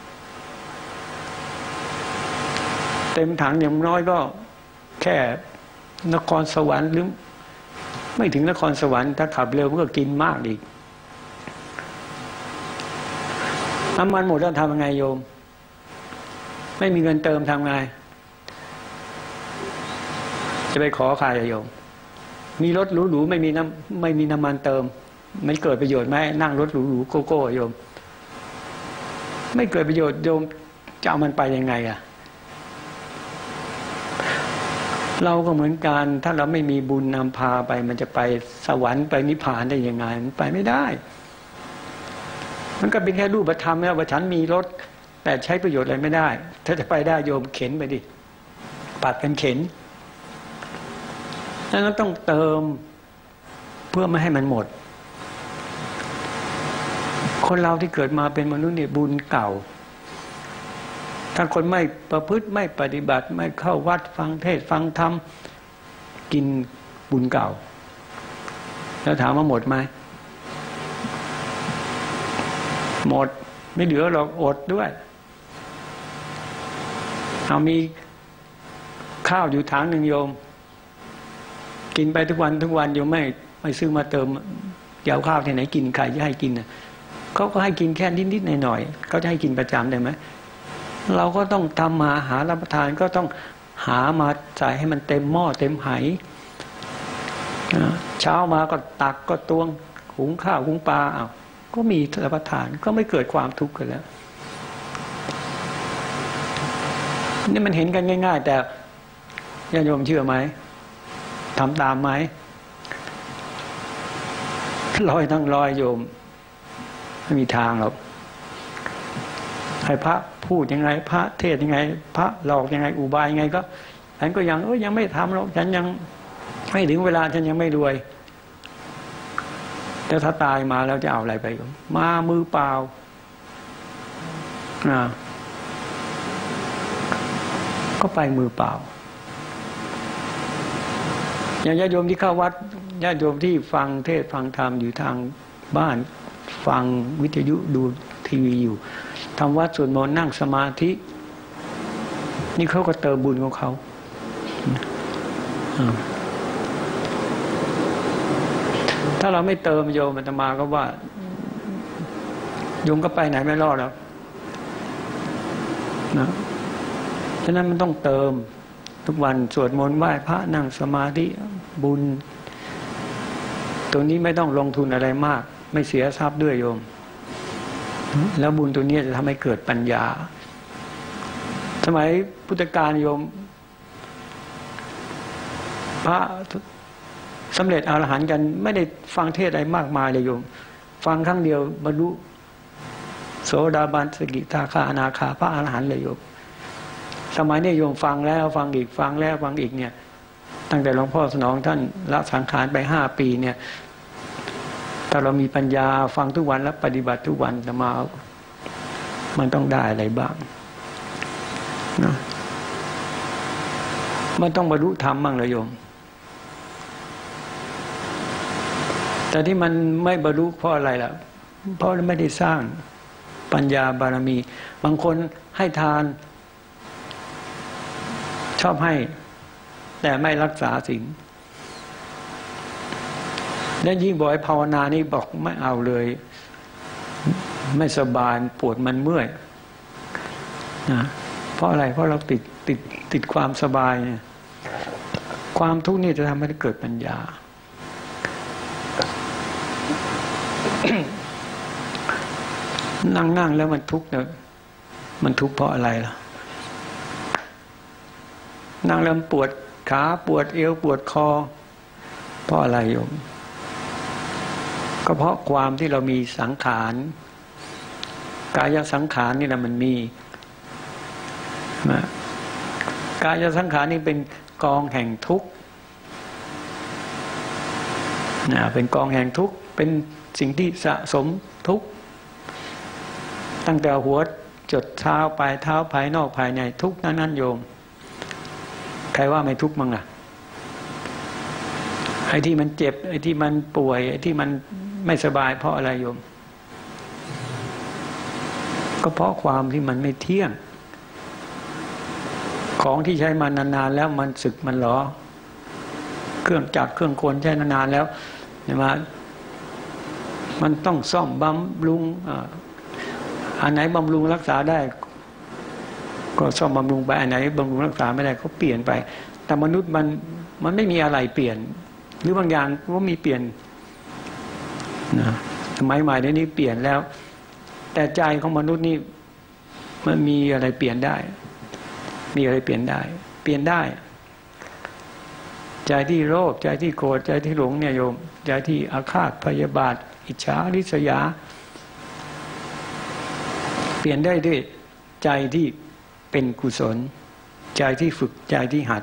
เต็มถังอย่างน้อยก็แค่นครสวรรค์หรือไม่ถึงนครสวรรค์ถ้าขับเร็วมันก็กินมากอีกน้ำมันหมดแล้วทำยังไงโยมไม่มีเงินเติมทำไงจะไปขอใครโยมมีรถหรูๆไม่มีน้ำมันเติมไม่เกิดประโยชน์ไหมนั่งรถหรูๆโกโก้โยมไม่เกิดประโยชน์โยมจะเอามันไปยังไงเราก็เหมือนกันถ้าเราไม่มีบุญนำพาไปมันจะไปสวรรค์ไปนิพพานได้ยังไงมันไปไม่ได้มันก็เป็นแค่รูปธรรมนะว่าฉันมีรถแต่ใช้ประโยชน์อะไรไม่ได้ถ้าจะไปได้โยมเข็นไปดิปัดกันเข็นแล้วต้องเติมเพื่อไม่ให้มันหมดคนเราที่เกิดมาเป็นมนุษย์เนี่ยบุญเก่าถ้าคนไม่ประพฤติไม่ปฏิบัติไม่เข้าวัดฟังเทศฟังธรรมกินบุญเก่าแล้วถามว่าหมดไหมหมดไม่เหลือหรอกอดด้วยเอามีข้าวอยู่ถังหนึ่งโยมกินไปทุกวันโยมไม่ซื้อมาเติมเดี๋ยวข้าวที่ไหนกินใครจะให้กินน่ะเขาก็ให้กินแค่นิดๆหน่อยๆเขาจะให้กินประจำได้ไหมเราก็ต้องทำมาหารับประทานก็ต้องหามาใส่ให้มันเต็มหม้อเต็มไหเช้ามาก็ตักก็ตวงหุงข้าวหุงปลาก็มีรับประทานก็ไม่เกิดความทุกข์กันแล้วนี่มันเห็นกันง่ายๆแต่ญาติโยมเชื่อไหมทำตามไหมทั้งร้อยโยมไม่มีทางหรอกให้พระพูดยังไงพระเทศยังไงพระหลอกยังไงอุบายยังไงก็ฉันก็ยังไม่ทำหรอกฉันยังไม่ถึงเวลาฉันยังไม่รวยแต่ถ้าตายมาแล้วจะเอาอะไรไปมามือเปล่าก็ไปมือเปล่าอย่างญาติโยมที่เข้าวัดญาติโยมที่ฟังเทศฟังธรรมอยู่ทางบ้านฟังวิทยุดูทีวีอยู่ทำวัดสวดมนต์นั่งสมาธินี่เขาก็เติมบุญของเขาถ้าเราไม่เติมโยมอาตมาก็ว่าโยมก็ไปไหนไม่รอดแล้วนะฉะนั้นมันต้องเติมทุกวันสวดมนต์ไหว้พระนั่งสมาธิบุญตัวนี้ไม่ต้องลงทุนอะไรมากไม่เสียทรัพย์ด้วยโยมแล้วบุญตัวนี้จะทำให้เกิดปัญญาสมัยพุทธกาลโยมพระสำเร็จอรหันต์กันไม่ได้ฟังเทศอะไรมากมายเลยโยมฟังครั้งเดียวบรรลุโสดาบันสกิทาคาอนาคาพระอรหันต์เลยโยมสมัยนี้โยมฟังแล้วฟังอีกฟังแล้วฟังอีกเนี่ยตั้งแต่หลวงพ่อสนองท่านละสังขารไป5 ปีเนี่ยถ้าเรามีปัญญาฟังทุกวันและปฏิบัติทุกวันจะมามันต้องได้อะไรบ้างนะมันต้องบรรลุธรรมบ้างเลยโยมแต่ที่มันไม่บรรลุเพราะอะไรล่ะเพราะไม่ได้สร้างปัญญาบารมีบางคนให้ทานชอบให้แต่ไม่รักษาศีลแล้วยิ่งบอกให้ภาวนานี่บอกไม่เอาเลยไม่สบายปวดมันเมื่อยนะเพราะอะไรเพราะเราติดความสบายเนี่ยความทุกข์นี่จะทำให้เกิดปัญญา นั่งแล้วมันทุกข์เนี่ยมันทุกข์เพราะอะไรล่ะนั่งแล้วปวดขาปวดเอวปวดคอเพราะอะไรโยมก็เพราะความที่เรามีสังขารกายสังขารนี่แหละมันมีกายสังขารนี่เป็นกองแห่งทุกข์เป็นกองแห่งทุกข์เป็นสิ่งที่สะสมทุกข์ตั้งแต่หัวจดเท้าปลายเท้าภายนอกภายในทุกข์นั้นโยมใครว่าไม่ทุกข์มั้งไอ้ที่มันเจ็บไอ้ที่มันป่วยไอ้ที่มันไม่สบายเพราะอะไรโยมก็เพราะความที่มันไม่เที่ยงของที่ใช้มานานๆแล้วมันสึกมันหรอเครื่องจักรเครื่องกลใช้นานๆแล้วเนี่ยมันต้องซ่อมบำรุงอันไหนบำรุงรักษาได้ก็ซ่อมบำรุงไปอันไหนบำรุงรักษาไม่ได้ก็เปลี่ยนไปแต่มนุษย์มันไม่มีอะไรเปลี่ยนหรือบางอย่างก็มีเปลี่ยนนะสมัยใหม่เดี๋ยวนี้เปลี่ยนแล้วแต่ใจของมนุษย์นี่มันมีอะไรเปลี่ยนได้มีอะไรเปลี่ยนได้ใจที่โลภใจที่โกรธใจที่หลงเนี่ยโยมใจที่อาฆาตพยาบาทอิจฉาริษยาเปลี่ยนได้ด้วยใจที่เป็นกุศลใจที่ฝึกใจที่หัด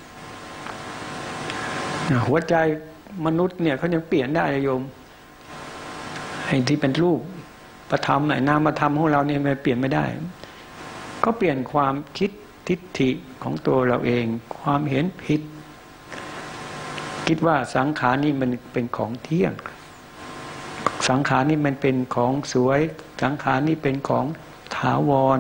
หัวใจมนุษย์เนี่ยเขายังเปลี่ยนได้โยมไอ้ที่เป็นรูปประธรรมไอ้นามธรรมของเราเนี่ยมันเปลี่ยนไม่ได้ก็เปลี่ยนความคิดทิฏฐิของตัวเราเองความเห็นผิดคิดว่าสังขารนี่มันเป็นของเที่ยงสังขารนี่มันเป็นของสวยสังขารนี่เป็นของถาวร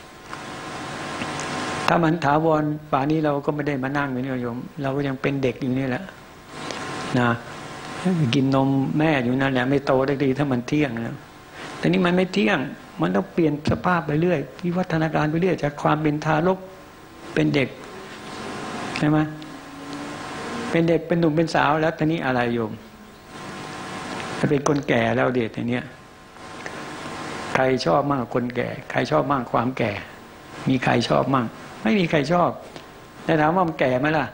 ถ้ามันถาวรป่านนี้เราก็ไม่ได้มานั่งอยู่นี่โยมเราก็ยังเป็นเด็กอยู่นี่แหละนะกินนมแม่อยู่นั่นแหละไม่โตได้ดีถ้ามันเที่ยงนะแต่นี่มันไม่เที่ยงมันต้องเปลี่ยนสภาพไปเรื่อยวิวัฒนาการไปเรื่อยจากความเป็นทารกเป็นเด็กใช่ไหมเป็นเด็กเป็นหนุ่มเป็นสาวแล้วตอนนี้อะไรโยมจะเป็นคนแก่แล้วเด็กทีเนี้ยใครชอบมากคนแก่ใครชอบมากความแก่มีใครชอบมั่งไม่มีใครชอบแต่ถามว่ามันแก่ไหมล่ะ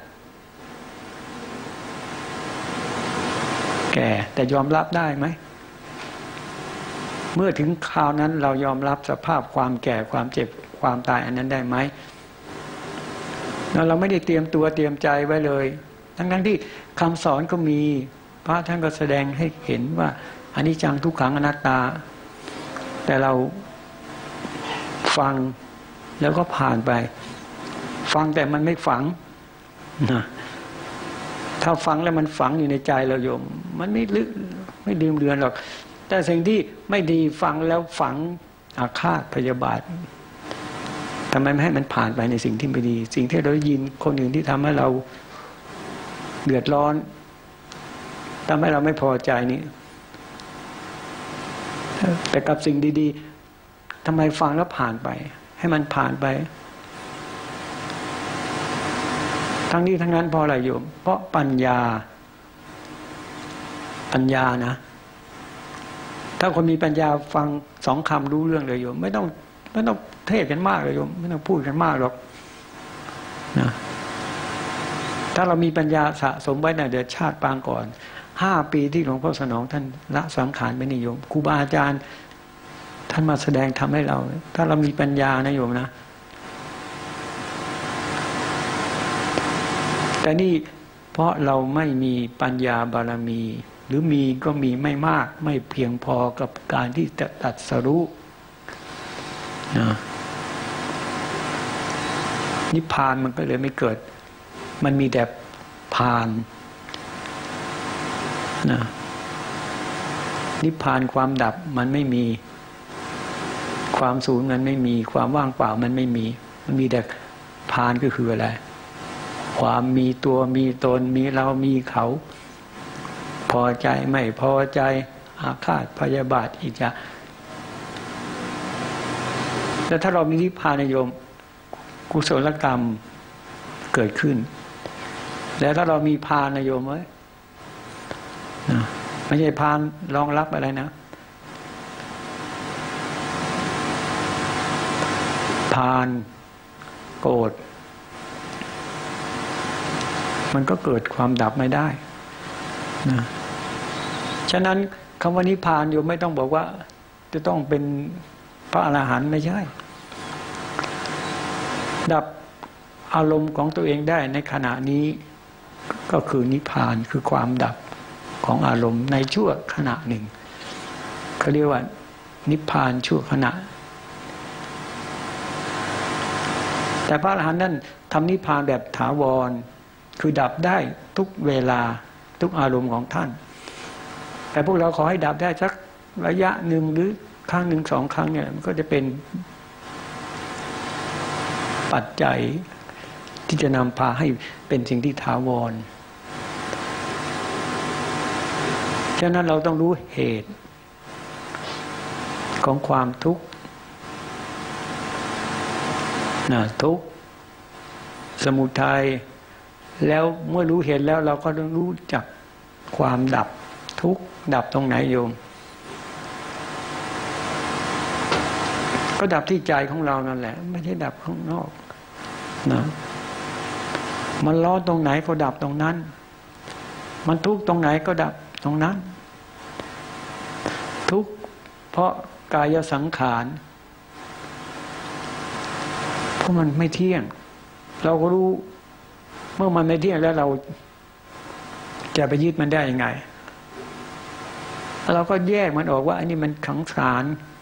แก่แต่ยอมรับได้ไหมเมื่อถึงคราวนั้นเรายอมรับสภาพความแก่ความเจ็บความตายอันนั้นได้ไหมเราไม่ได้เตรียมตัวเตรียมใจไว้เลยทั้งที่คำสอนก็มีพระท่านก็แสดงให้เห็นว่าอนิจจังทุกขังอนัตตาแต่เราฟังแล้วก็ผ่านไปฟังแต่มันไม่ฝังนะถ้าฟังแล้วมันฝังอยู่ในใจเราโยมมันไม่ลึกไม่ดื่มเรือนหรอกแต่สิ่งที่ไม่ดีฟังแล้วฝังอาฆาตพยาบาททำไมไม่ให้มันผ่านไปในสิ่งที่ไม่ดีสิ่งที่เราได้ยินคนอื่นที่ทำให้เราเดือดร้อนทำให้เราไม่พอใจนี่แต่กับสิ่งดีๆทำไมฟังแล้วผ่านไปให้มันผ่านไปทั้งนี้ทั้งนั้นเพราะอะไรโยมเพราะปัญญานะถ้าคนมีปัญญาฟังสองคำรู้เรื่องเลยโยมไม่ต้องเทศกันมากเลยโยมไม่ต้องพูดกันมากหรอกนะถ้าเรามีปัญญาสะสมไว้ในเดือนชาติปางก่อน5 ปีที่หลวงพ่อสนองท่านละสังขารไปนิยมครูบาอาจารย์ท่านมาแสดงทำให้เราถ้าเรามีปัญญานะโยมนะแต่นี่เพราะเราไม่มีปัญญาบารมีหรือมีก็มีไม่มากไม่เพียงพอกับการที่จะตรัสรู้นิพพานมันก็เลยไม่เกิดมันมีแต่พานนะนิพพานความดับมันไม่มีความสูญมันไม่มีความว่างเปล่ามันไม่มีมันมีแต่พานก็คืออะไรความมีตัวมีตนมีเรามีเขาพอใจไม่พอใจอาฆาตพยาบาทอิจฉาแล้วถ้าเรามีนิพพานโยมกุศลกรรมเกิดขึ้นแล้วถ้าเรามีพานโยมไว้ไม่ใช่พานรองรับอะไรนะพานโกรธมันก็เกิดความดับไม่ได้นะฉะนั้นคำว่านิพพานโยมไม่ต้องบอกว่าจะต้องเป็นพระอรหันต์ไม่ใช่ดับอารมณ์ของตัวเองได้ในขณะนี้ก็คือนิพพานคือความดับของอารมณ์ในชั่วขณะหนึ่งเขาเรียกว่านิพพานชั่วขณะแต่พระอรหันต์นั้นทำนิพพานแบบถาวรคือดับได้ทุกเวลาทุกอารมณ์ของท่านแต่พวกเราขอให้ดับได้สักระยะหนึ่งหรือครั้งหนึ่ง2 ครั้งเนี่ยมันก็จะเป็นปัจจัยที่จะนำพาให้เป็นสิ่งที่ถาวรฉะนั้นเราต้องรู้เหตุของความทุกข์ทุกข์สมุทัยแล้วเมื่อรู้เหตุแล้วเราก็ต้องรู้จักความดับทุกข์ดับตรงไหนโยมก็ดับที่ใจของเรานั่นแหละไม่ใช่ดับข้างนอกนะมันร้อนตรงไหนก็ดับตรงนั้นมันทุกข์ตรงไหนก็ดับตรงนั้นทุกข์เพราะกายสังขารเพราะมันไม่เที่ยงเราก็รู้เมื่อมันไม่เที่ยงแล้วเราจะไปยึดมันได้ยังไงเราก็แยกมันออกว่าอันนี้มันขังขาร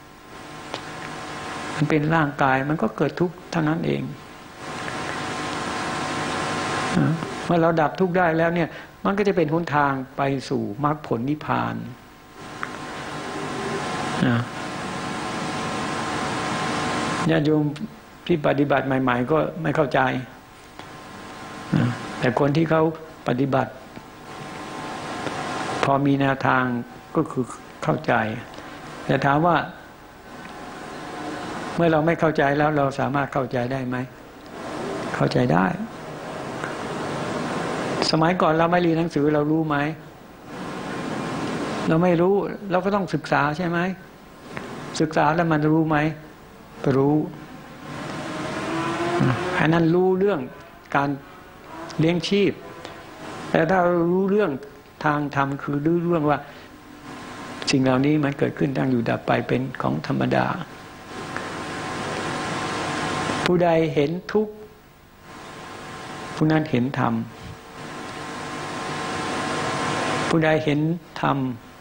มันเป็นร่างกายมันก็เกิดทุกข์เท่านั้นเองเมื่อเราดับทุกข์ได้แล้วเนี่ยมันก็จะเป็นหนทางไปสู่มรรคผลนิพพานญาติโยมที่ปฏิบัติใหม่ๆก็ไม่เข้าใจแต่คนที่เขาปฏิบัติพอมีแนวทางก็คือเข้าใจแต่ถามว่าเมื่อเราไม่เข้าใจแล้วเราสามารถเข้าใจได้ไหมเข้าใจได้สมัยก่อนเราไม่เรียนหนังสือเรารู้ไหมเราไม่รู้เราก็ต้องศึกษาใช่ไหมศึกษาแล้วมันรู้ไหมรู้อันนั้นรู้เรื่องการเลี้ยงชีพแต่ถ้ารู้เรื่องทางธรรมคือรู้เรื่องว่าสิ่งเหล่านี้มันเกิดขึ้นตั้งอยู่ดับไปเป็นของธรรมดาผู้ใดเห็นทุกข์ผู้นั้นเห็นธรรมผู้ใดเห็นธรรม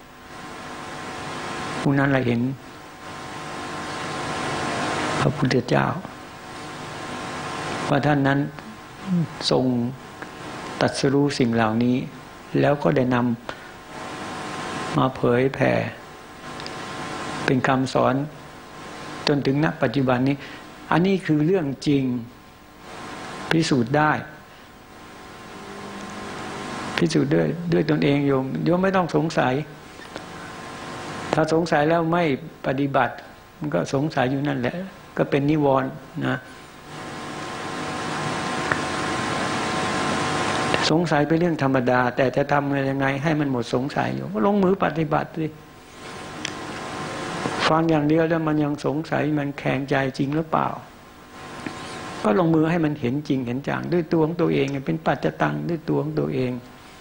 ผู้นั้นละเห็นพระพุทธเจ้าว่าท่านนั้นทรงตรัสรู้สิ่งเหล่านี้แล้วก็ได้นำมาเผยแผ่เป็นคำสอนจนถึงณปัจจุบันนี้อันนี้คือเรื่องจริงพิสูจน์ได้พิสูจน์ด้วยตนเองโยมไม่ต้องสงสัยถ้าสงสัยแล้วไม่ปฏิบัติมันก็สงสัยอยู่นั่นแหละก็เป็นนิวรณ์นะสงสัยเป็นเรื่องธรรมดาแต่จะทำยังไงให้มันหมดสงสัยอยู่ก็ลงมือปฏิบัติสิฟังอย่างเดียวแล้วมันยังสงสัยมันแข็งใจจริงหรือเปล่าก็ลงมือให้มันเห็นจริงเห็นจังด้วยตัวของตัวเองเป็นปัจจตังด้วยตัวของตัวเอง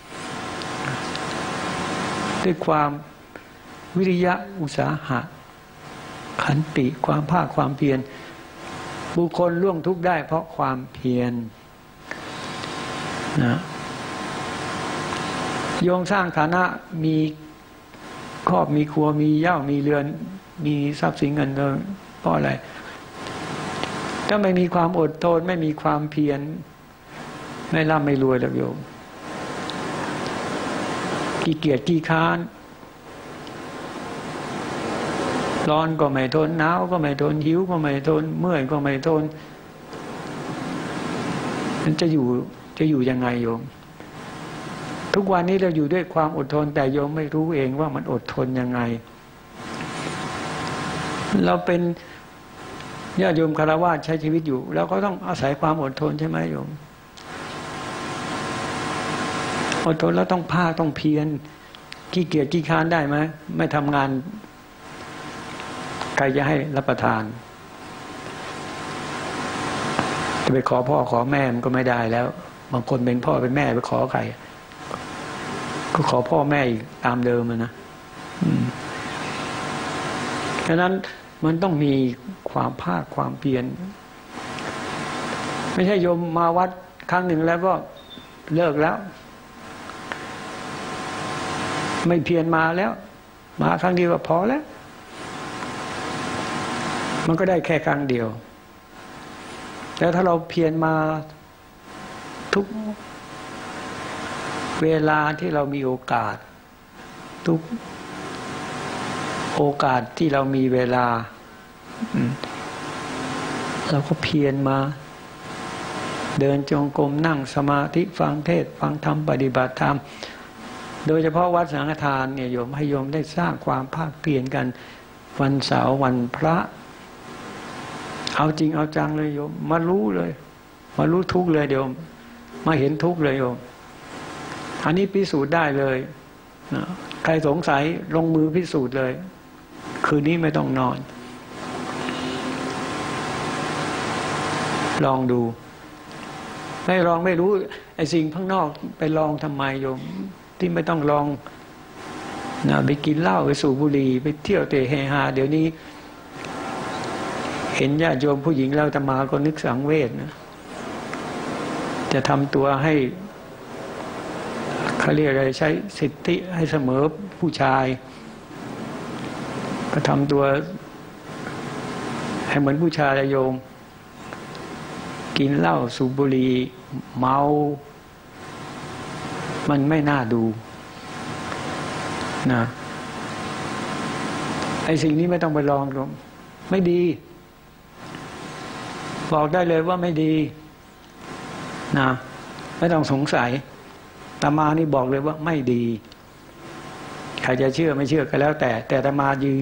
ด้วยความวิริยะอุตสาหะขันติความภาคความเพียรบุคคลล่วงทุกข์ได้เพราะความเพียรนะโยมสร้างฐานะมีครอบมีครัวมีเหย้ามีเรือนมีทรัพย์สินเงินทองเพราะอะไรถ้าไม่มีความอดทนไม่มีความเพียรไม่ร่ำไม่รวยหรอกโยมขี้เกียจขี้ค้านร้อนก็ไม่ทนหนาวก็ไม่ทนหิวก็ไม่ทนเมื่อยก็ไม่ทนมันจะอยู่ยังไงโยมทุกวันนี้เราอยู่ด้วยความอดทนแต่โยมไม่รู้เองว่ามันอดทนยังไงเราเป็นญาติโยมคฤหัสถ์ใช้ชีวิตอยู่เราก็ต้องอาศัยความอดทนใช่ไหมโยมอดทนแล้วต้องภาคต้องเพียรขี้เกียจขี้ค้านได้ไหมไม่ทำงานใครจะให้รับประทานจะไปขอพ่อขอแม่มันก็ไม่ได้แล้วบางคนเป็นพ่อเป็นแม่ไปขอใครก็ขอพ่อแม่อีกตามเดิมนะฉะนั้นมันต้องมีความภาคความเพียรไม่ใช่โยมมาวัดครั้งหนึ่งแล้วก็เลิกแล้วไม่เพียรมาแล้วมาครั้งเดียวก็พอแล้วมันก็ได้แค่ครั้งเดียวแต่ถ้าเราเพียรมาทุกเวลาที่เรามีโอกาสทุกโอกาสที่เรามีเวลาเราก็เพียรมาเดินจงกรมนั่งสมาธิฟังเทศน์ฟังธรรมปฏิบัติธรรมโดยเฉพาะวัดสังฆทานเนี่ยโยมให้โยมได้สร้างความภาคเพียรกันวันเสาร์วันพระเอาจริงเอาจังเลยโยมมารู้เลยมารู้ทุกข์เลยโยมมาเห็นทุกข์เลยโยมอันนี้พิสูจน์ได้เลยนะใครสงสัยลงมือพิสูจน์เลยคืนนี้ไม่ต้องนอนลองดูไม่ลองไม่รู้ไอ้สิ่งข้างนอกไปลองทำไมโยมที่ไม่ต้องลองนะไปกินเหล้าไปสูบบุหรี่ไปเที่ยวเตะเฮฮาเดี๋ยวนี้เห็นญาติโยมผู้หญิงแล้วอาตมาก็นึกสังเวชนะจะทำตัวให้เขาเรียกอะไรใช้สิทธิให้เสมอผู้ชายก็ทำตัวให้เหมือนผู้ชายโยมกินเหล้าสูบบุหรี่เมามันไม่น่าดูนะไอ้สิ่งนี้ไม่ต้องไปลองหรอกไม่ดีบอกได้เลยว่าไม่ดีนะไม่ต้องสงสัยอาตมานี่บอกเลยว่าไม่ดีใครจะเชื่อไม่เชื่อก็แล้วแต่อาตมายืน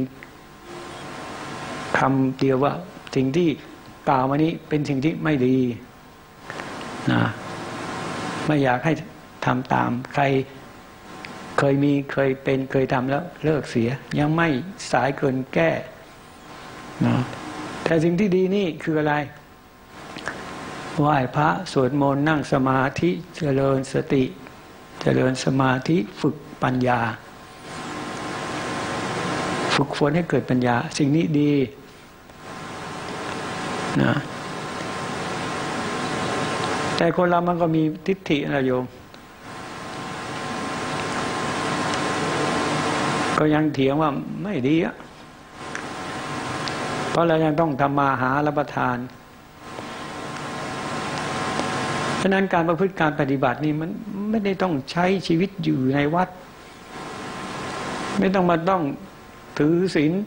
คำเดียวว่าสิ่งที่กล่าวมานี้เป็นสิ่งที่ไม่ดีนะไม่อยากให้ทำตามใครเคยมีเคยเป็นเคยทำแล้วเลิกเสียยังไม่สายเกินแก้นะแต่สิ่งที่ดีนี่คืออะไรไหว้พระสวดมนต์นั่งสมาธิเจริญสติเจริญสมาธิฝึกปัญญาฝึกฝนให้เกิดปัญญาสิ่งนี้ดีนะแต่คนเรามันก็มีทิฏฐินะโยมก็ยังเถียงว่าไม่ดีอ่ะเพราะเรายังต้องทำมาหารับประทานฉะนั้นการประพฤติการปฏิบัตินี่มันไม่ได้ต้องใช้ชีวิตอยู่ในวัดไม่ต้องมาต้องถือศีล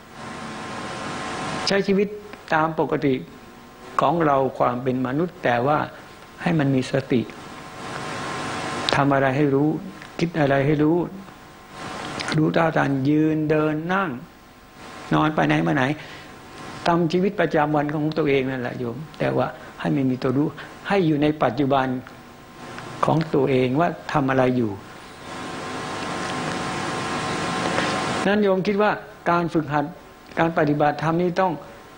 ใช้ชีวิตตามปกติของเราความเป็นมนุษย์แต่ว่าให้มันมีสติทำอะไรให้รู้คิดอะไรให้รู้ท่าทางยืนเดินนั่งนอนไปไหนมาไหนทำชีวิตประจำวันของตัวเองนั่นแหละโยมแต่ว่าให้มันมีตัวรู้ให้อยู่ในปัจจุบันของตัวเองว่าทำอะไรอยู่นั้นโยมคิดว่าการฝึกหัดการปฏิบัติธรรมนี้ต้อง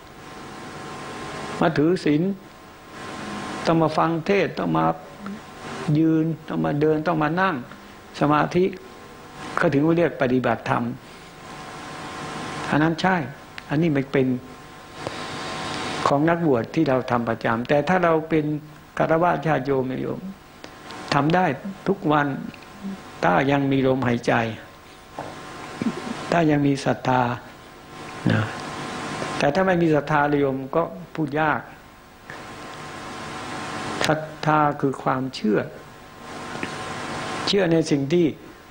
มาถือศีลต้องมาฟังเทศน์ต้องมายืนต้องมาเดินต้องมานั่งสมาธิก็ถึงว่าเรียกปฏิบัติธรรมอันนั้นใช่อันนี้มันเป็นของนักบวชที่เราทำประจำแต่ถ้าเราเป็นฆราวาสญาติโยมทำได้ทุกวันถ้ายังมีลมหายใจถ้ายังมีศรัทธานะแต่ถ้าไม่มีศรัทธาโยมก็พูดยากศรัทธาคือความเชื่อในสิ่งที่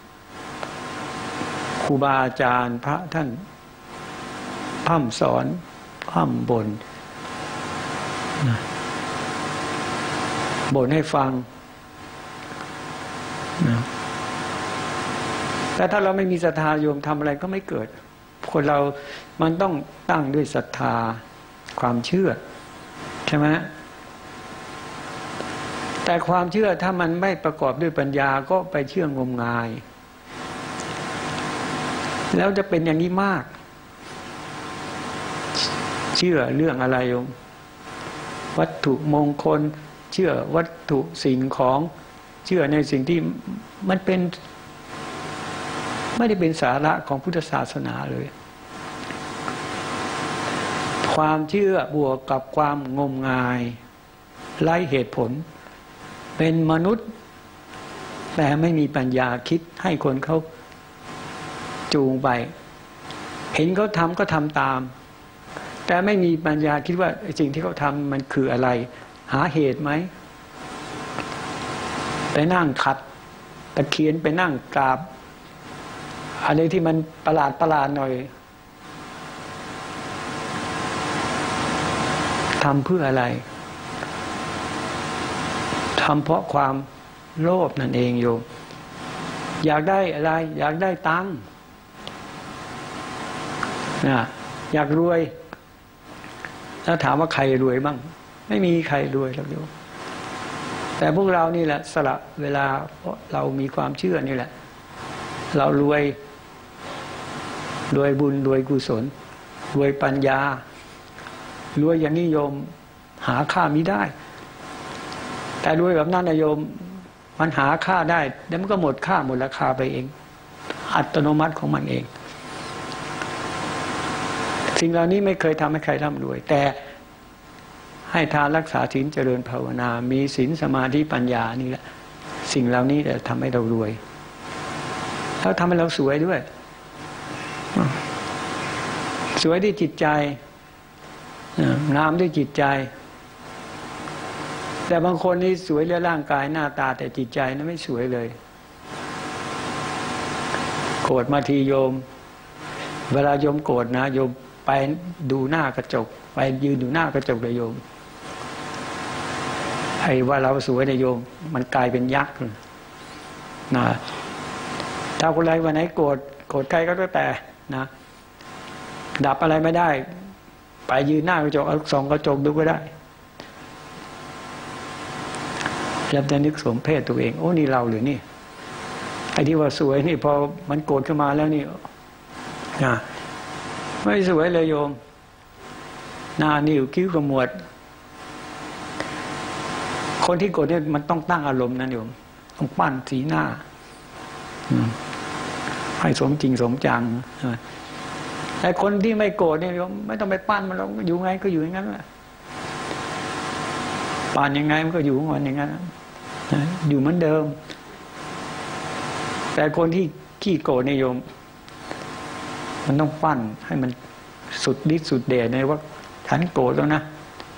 ครูบาอาจารย์พระท่านพร่ำสอนพร่ำบ่นบ่นให้ฟังนะแต่ถ้าเราไม่มีศรัทธาโยมทำอะไรก็ไม่เกิดคนเรามันต้องตั้งด้วยศรัทธาความเชื่อใช่ไหมแต่ความเชื่อถ้ามันไม่ประกอบด้วยปัญญาก็ไปเชื่องมงายแล้วจะเป็นอย่างนี้มากเชื่อเรื่องอะไรโยมวัตถุมงคลเชื่อวัตถุสิ่งของเชื่อในสิ่งที่มันเป็นไม่ได้เป็นสาระของพุทธศาสนาเลยความเชื่อบวกกับความงมงายไร้เหตุผลเป็นมนุษย์แต่ไม่มีปัญญาคิดให้คนเขาจูงไปเห็นเขาทำก็ทำตามแต่ไม่มีปัญญาคิดว่าสิ่งที่เขาทำมันคืออะไรหาเหตุไหมไปนั่งขัดตะเคียนไปนั่งกราบอะไรที่มันประหลาดหน่อยทำเพื่ออะไรทำเพราะความโลภนั่นเองโยมอยากได้อะไรอยากได้ตังค์นะอยากรวยแล้วถามว่าใครรวยบ้างไม่มีใครรวยหรอกโยมแต่พวกเรานี่แหละสละเวลาเพราะเรามีความเชื่อนี่แหละเรารวยบุญรวยกุศลรวยปัญญารวยอย่างนี้โยมหาค่ามิได้แต่รวยแบบนั้นนะโยมมันหาค่าได้แล้วมันก็หมดค่าหมดราคาไปเองอัตโนมัติของมันเองสิ่งเหล่านี้ไม่เคยทำให้ใครร่ำรวยแต่ให้ทานรักษาศีลเจริญภาวนามีศีลสมาธิปัญญานี่แหละสิ่งเหล่านี้จะทำให้เรารวยแล้วทำให้เราสวยด้วยสวยด้วยจิตใจงามด้วยจิตใจแต่บางคนนี่สวยเรื่องร่างกายหน้าตาแต่จิตใจนั้นไม่สวยเลยโกรธมาทีโยมเวลาโยมโกรธนะโยมไปดูหน้ากระจกไปยืนดูหน้ากระจกเลยโยมไอ้ว่าเราสวยเนี่ยโยมมันกลายเป็นยักษ์นะถ้าคนใดวันไหนโกรธใครก็แล้วแต่นะดับอะไรไม่ได้ไปยืนหน้ากระจกเอาส่องกระจกดูก็ได้แล้วจะนึกสมเพศตัวเองโอ้นี่เราหรือนี่ไอ้ที่ว่าสวยนี่พอมันโกรธขึ้นมาแล้วนี่นะไม่สวยเลยโยมหน้านิ้วคิ้วขมวดคนที่โกรธเนี่ยมันต้องตั้งอารมณ์นะโยมต้องปั้นสีหน้าให้สมจริงสมจังแต่คนที่ไม่โกรธเนี่ยโยมไม่ต้องไปปั้นมันหรอกอยู่ไงก็อยู่อย่างนั้นแหละปั้นยังไงมันก็อยู่ของมันอย่างนั้นอยู่เหมือนเดิมแต่คนที่ขี้โกรธเนี่ยโยมมันต้องปั้นให้มันสุดฤทธิ์สุดเดชในว่าฉันโกรธแล้วนะ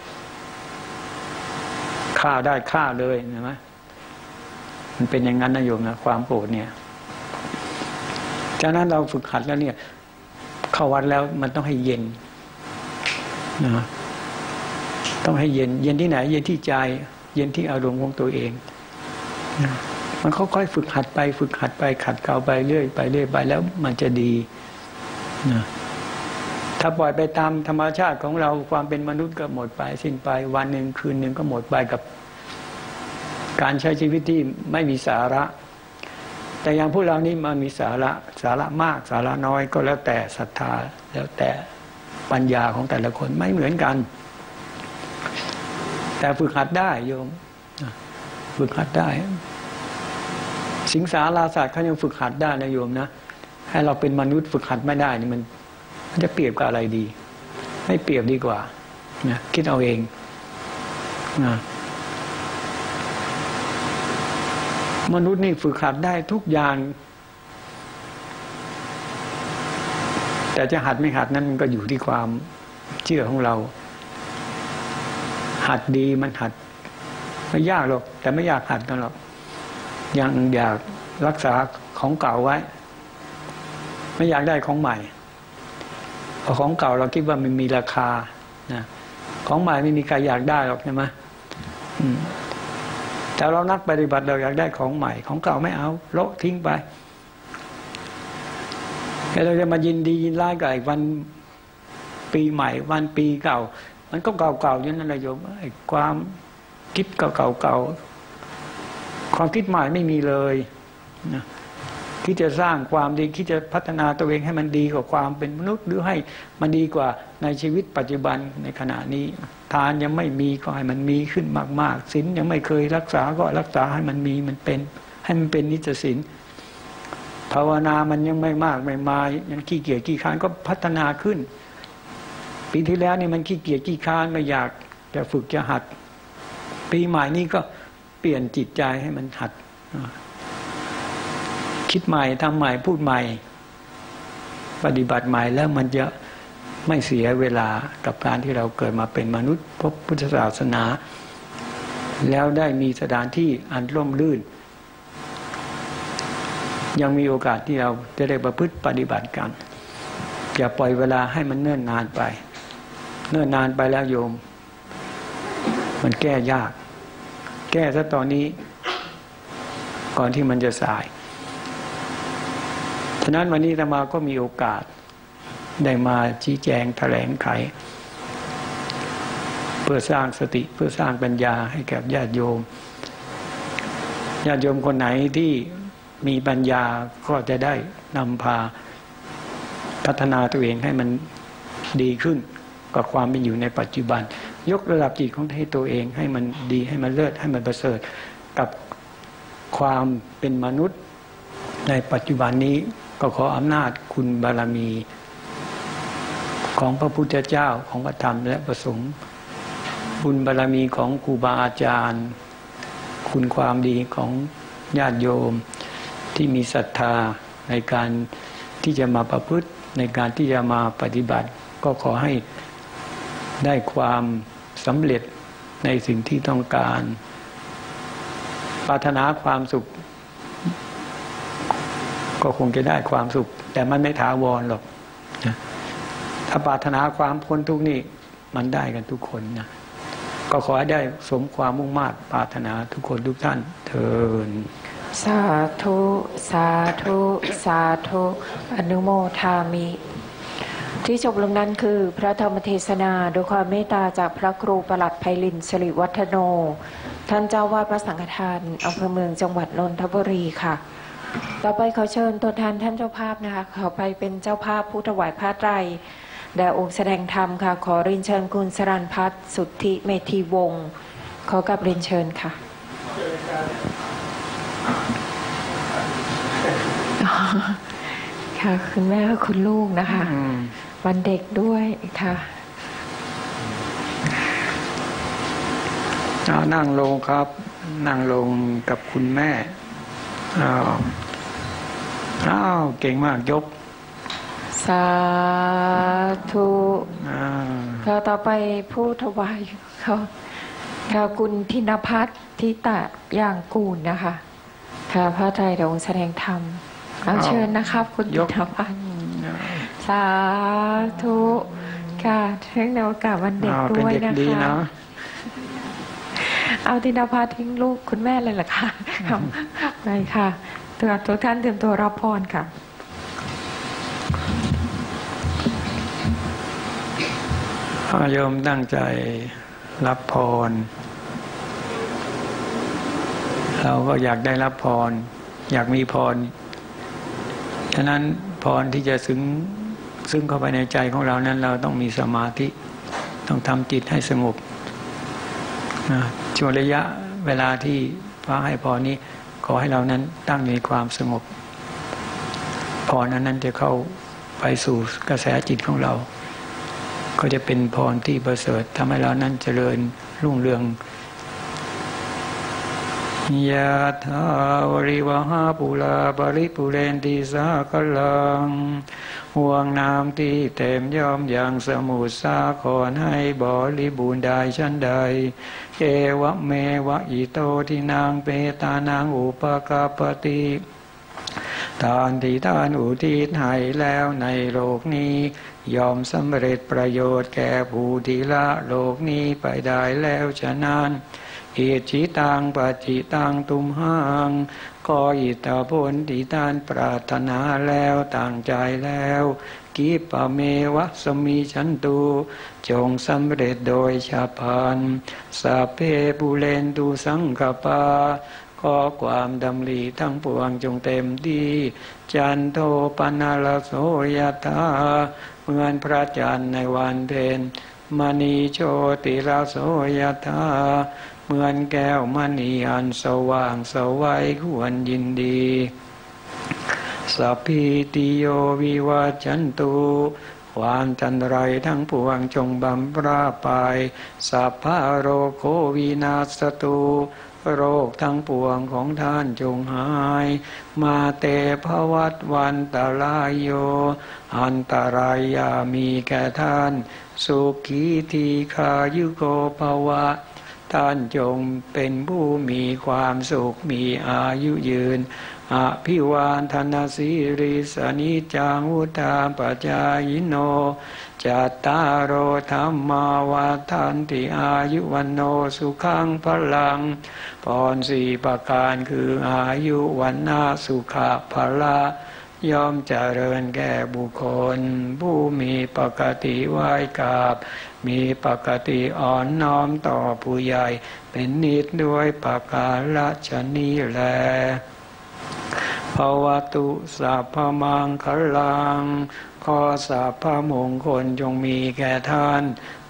ฆ่าได้ฆ่าเลยเห็นไหมมันเป็นอย่างนั้นนะโยมนะความโกรธเนี่ยฉะนั้นเราฝึกหัดแล้วเนี่ยเข้าวัดแล้วมันต้องให้เย็นนะต้องให้เย็นเย็นที่ไหนเย็นที่ใจเย็นที่อารมณ์ของตัวเองนะมันค่อยๆฝึกหัดไปฝึกหัดไปขัดเกลาไปเรื่อยไปเรื่อยไปแล้วมันจะดีนะถ้าปล่อยไปตามธรรมชาติของเราความเป็นมนุษย์ก็หมดไปสิ้นไปวันหนึ่งคืนหนึ่งก็หมดไปกับการใช้ชีวิตที่ไม่มีสาระแต่อย่างพวกเรานี่มันมีสาระมากสาระน้อยก็แล้วแต่ศรัทธาแล้วแต่ปัญญาของแต่ละคนไม่เหมือนกันแต่ฝึกหัดได้โยมฝึกหัดได้สิงสาราศาสตร์เขายังฝึกหัดได้นะโยมนะให้เราเป็นมนุษย์ฝึกหัดไม่ได้นี่มันจะเปรียบกับอะไรดีไม่เปรียบดีกว่านะคิดเอาเองนะมนุษย์นี่ฝึกหัดได้ทุกอย่างแต่จะหัดไม่หัดนั้นมันก็อยู่ที่ความเชื่อของเราหัดดีมันหัดไม่ยากหรอกแต่ไม่อยากหัดกันหรอกยังอยากรักษาของเก่าไว้ไม่อยากได้ของใหม่เพราะของเก่าเราคิดว่ามันมีราคานะของใหม่ไม่มีใครอยากได้หรอกใช่ไหมแต่เรานักปฏิบัติเราอยากได้ของใหม่ของเก่าไม่เอาโละทิ้งไปแต่เราจะมายินดียินร้ายกับไอ้วันปีใหม่วันปีเก่ามันก็เก่าๆอย่างนั้นแหละโยมไอ้ความคิดเก่าๆความคิดใหม่ไม่มีเลยนะที่จะสร้างความดีที่จะพัฒนาตัวเองให้มันดีกว่าความเป็นมนุษย์หรือให้มันดีกว่าในชีวิตปัจจุบันในขณะนี้ทานยังไม่มีก็ให้มันมีขึ้นมากๆศีลยังไม่เคยรักษาก็รักษาให้มันมีมันเป็นให้มันเป็นนิจศีลภาวนามันยังไม่มากไม่มายังขี้เกียจขี้ค้านก็พัฒนาขึ้นปีที่แล้วนี่มันขี้เกียจขี้ค้านไม่อยากจะฝึกจะหัดปีใหม่นี้ก็เปลี่ยนจิตใจให้มันหัดคิดใหม่ทำใหม่พูดใหม่ปฏิบัติใหม่แล้วมันจะไม่เสียเวลากับการที่เราเกิดมาเป็นมนุษย์พบพุทธศาสนาแล้วได้มีสถานที่อันร่มรื่นยังมีโอกาสที่เราจะได้ประพฤติปฏิบัติกันอย่าปล่อยเวลาให้มันเนิ่นนานไปเนิ่นนานไปแล้วโยมมันแก้ยากแก้ซะตอนนี้ก่อนที่มันจะสายฉะนั้นวันนี้อาตมาก็มีโอกาสได้มาชี้แจงแถลงไขเพื่อสร้างสติเพื่อสร้างปัญญาให้แก่ญาติโยมคนไหนที่มีปัญญาก็จะได้นำพาพัฒนาตัวเองให้มันดีขึ้นกับความเป็นอยู่ในปัจจุบันยกระดับจิตของให้ตัวเองให้มันดีให้มันเลิศให้มันประเสริฐกับความเป็นมนุษย์ในปัจจุบันนี้ก็ขออำนาจคุณบารมีของพระพุทธเจ้าของพระธรรมและพระสงฆ์บุญบารมีของครูบาอาจารย์คุณความดีของญาติโยมที่มีศรัทธาในการที่จะมาประพฤติในการที่จะมาปฏิบัติก็ขอให้ได้ความสำเร็จในสิ่งที่ต้องการปรารถนาความสุขก็คงจะได้ความสุขแต่มันไม่ถาวรหรอกนะถ้าปรารถนาความพ้นทุกข์นี่มันได้กันทุกคนนะก็ขอให้ได้สมความมุ่งมา่ปรารถนาทุกคนทุกท่านเถิดสาธุสาธุสาธุอนุโมทามิที่จบลงนั้นคือพระธรรมเทศนาโดยความเมตตาจากพระครูประหลัดไพลินสิริวัฒโนท่านเจ้าวาดวัดสังฆทานอำเภอเมืองจังหวัดนนทบุรีค่ะต่อไปขอเชิญตัวแทนท่านเจ้าภาพนะคะขอไปเป็นเจ้าภาพผู้ถวายผ้าไตรแด่องค์แสดงธรรมค่ะขอเรียนเชิญคุณสรัญพัฒน์สุทธิเมธีวงศ์ขอกราบเรียนเชิญค่ะค่ะคุณแม่และคุณลูกนะคะวันเด็กด้วยค่ะนั่งลงครับนั่งลงกับคุณแม่อ้าวเก่งมากยกสาธุค่ะต่อไปผู้ถวายเขาค่ะคุณธินภัทรทิตะย่างกูลนะคะค่ะพระไตรเดี๋ยวองค์แสดงธรรมเอาเชิญนะครับคุณธินภัทรสาธุค่ะเนื่องในโอกาสวันเด็กด้วยนะคะเอาธินภัทรทิ้งลูกคุณแม่เลยเหรอคะไปค่ะทุกท่านเตรียมตัวรับพรค่ะโยมตั้งใจรับพรเราก็อยากได้รับพรอยากมีพรฉะนั้นพรที่จะซึ้งเข้าไปในใจของเรานั้นเราต้องมีสมาธิต้องทำจิตให้สงบช่วงระยะเวลาที่พระให้พรนี้ขอให้เรานั้นตั้งในความสงบพรนั้นจะเข้าไปสู่กระแสจิตของเราก็จะเป็นพรที่ประเสริฐทำให้เรานั้นเจริญรุ่งเรืองยะถาวริวหาปุราปริปุเรนติสากลังห่วงน้ำที่เต็มย่อมอย่างสมุทรสาครให้บริบูรณ์ได้ชั้นใดเอวะเมวะอิโตทินางเปตานางอุปกาปติทานที่ท่านอุทิศให้แล้วในโลกนี้ยอมสำเร็จประโยชน์แก่ผู้ที่ละโลกนี้ไปได้แล้วฉะนั้นอิจิตังปัจจิตังตุมหังก็อิทธิผลที่ท่านปรารถนาแล้วตั้งใจแล้วกิปะเมวะสมิฉันตุจงสำเร็จโดยฉับพลันสัพเพปุเรนตุสังคปาขอความดำริทั้งปวงจงเต็มที่จันโทปนาลโสยถาเหมือนพระจันทร์ในวันเพ็ญมณีโชติลโสยถาเหมือนแก้วมณีอันสว่างสวัยควรยินดีสัพพิติโยวิวัจจันตุความจันไรทั้งปวงจงบำราไปสัพพะโรโควินาศตุโรคทั้งปวงของท่านจงหายมาเตภวัตวันตรายโยอันตรายามีแก่ท่านสุขีทีขายุโกภวะท่านจงเป็นผู้มีความสุขมีอายุยืนอภิวาทนาสิริสนิจังวุธาปจายโนจัตตารโอธรรมาวัฏันติอายุวันโนสุขังพลังพรสี่ประการคืออายุวันนาสุขะพละย่อมเจริญแก่บุคคลผู้มีปกติไหว้กราบมีปกติอ่อนน้อมต่อผู้ใหญ่เป็นนิจด้วยประการฉนี้แลภวตุสัพพมังคลังขอสัพพมงคลจงมีแก่ท่าน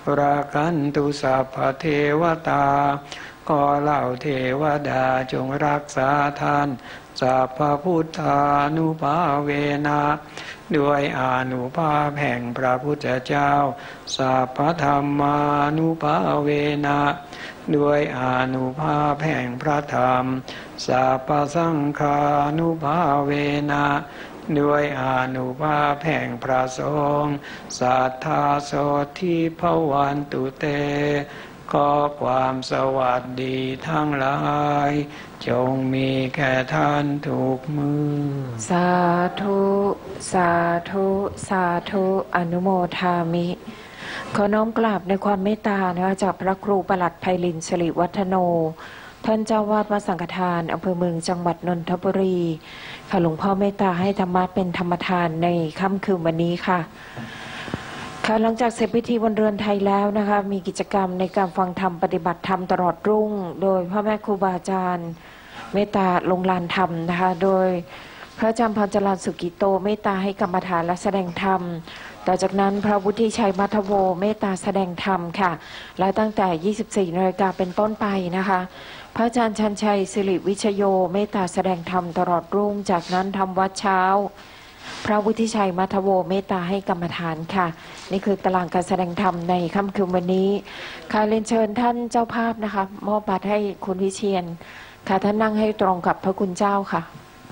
ราคันตุสัพพเทวตาขอเหล่าเทวดาจงรักษาท่านสัพพพุทธานุภาเวนะด้วยอานุภาพแห่งพระพุทธเจ้าสัพพธรรมานุภาเวนะด้วยอานุภาพแห่งพระธรรมสัพพสังฆานุภาเวนะด้วยอานุภาพแห่งพระสงฆ์สัทธาโสทิภวันตุเตขอความสวัสดีทั้งหลายจงมีแก่ท่านทุกมือสาธุสาธุสาธุอนุโมทามิขอน้อมกราบในความเมตตานะคะจากพระครูปลัดไพลินสิริวัฒโนท่านเจ้าวาดวัดสังฆทานอำเภอเมืองจังหวัดนนทบุรีค่ะหลวงพ่อเมตตาให้ธรรมะเป็นธรรมทานในค่ำคืนวันนี้ค่ะค่ะหลังจากเสร็จพิธีบนเรือนไทยแล้วนะคะมีกิจกรรมในการฟังธรรมปฏิบัติธรรมตลอดรุ่งโดยพ่อแม่ครูบาอาจารย์เมตตาลงลานธรรมนะคะโดยพระอาจารย์พรจรัญสุกิโตเมตตาให้กรรมฐานและแสดงธรรมต่อจากนั้นพระวุฒิชัยมัทโวเมตตาแสดงธรรมค่ะและตั้งแต่ 24 นาฬิกาเป็นต้นไปนะคะพระอาจารย์ชันชัยสิริวิชโยเมตตาแสดงธรรมตลอดรุ่งจากนั้นทำวัดเช้าพระวุฒิชัยมัทโวเมตตาให้กรรมฐานค่ะนี่คือตารางการแสดงธรรมในค่ำคืนวันนี้ค่ะเรียนเชิญท่านเจ้าภาพนะคะมอบบัตรให้คุณวิเชียรค่ะท่านนั่งให้ตรงกับพระคุณเจ้าค่ะ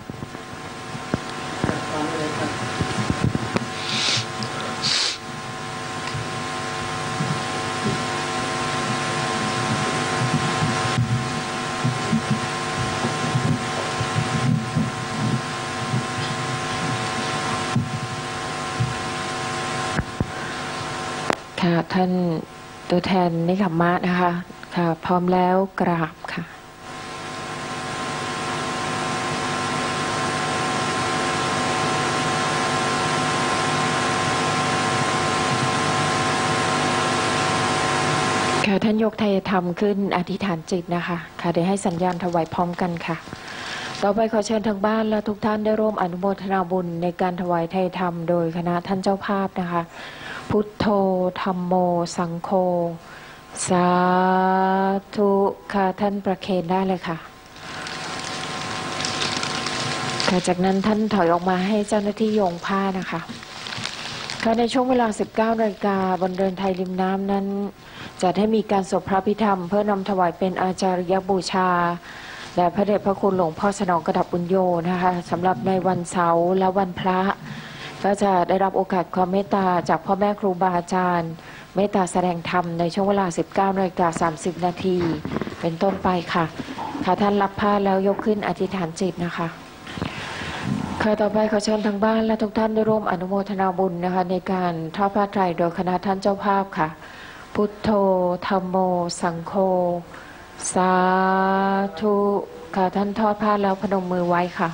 ค่ะท่านตัวแทนนิคัมมะนะคะค่ะพร้อมแล้วกราบค่ะค่ะท่านยกไทยธรรมขึ้นอธิษฐานจิตนะคะค่ะเดี๋ยวให้สัญญาณถวายพร้อมกันค่ะต่อไปขอเชิญทางบ้านและทุกท่านได้ร่วมอนุโมทนาบุญในการถวายไทยธรรมโดยคณะท่านเจ้าภาพนะคะพุทโธธัมโมสังโฆสาธุค่ะท่านประเคนได้เลยค่ะค่ะจากนั้นท่านถอยออกมาให้เจ้าหน้าที่โยงผ้านะคะค่ะในช่วงเวลา 19 นาฬิกาบนเรือนไทยริมน้ำนั้นจัดให้มีการสวดพระพิธรรมเพื่อนำถวายเป็นอาจาริยบูชาและพระเดชพระคุณหลวงพ่อสนองกระดับบุญโยนะคะสำหรับในวันเสาร์และวันพระก็จะได้รับโอกาสความเมตตาจากพ่อแม่ครูบาอาจารย์เมตตาแสดงธรรมในช่วงเวลา 19:30 นาทีเป็นต้นไปค่ะค่ะท่านรับผ้าแล้วยกขึ้นอธิษฐานจิตนะคะค่ะต่อไปขอเชิญทางบ้านและทุกท่านได้ร่วมอนุโมทนาบุญนะคะในการทอดผ้าไตรโดยคณะท่านเจ้าภาพค่ะพุทโธธัมโมสังโฆสาธุค่ะท่านทอดผ้าแล้วพนมมือไว้ค่ะ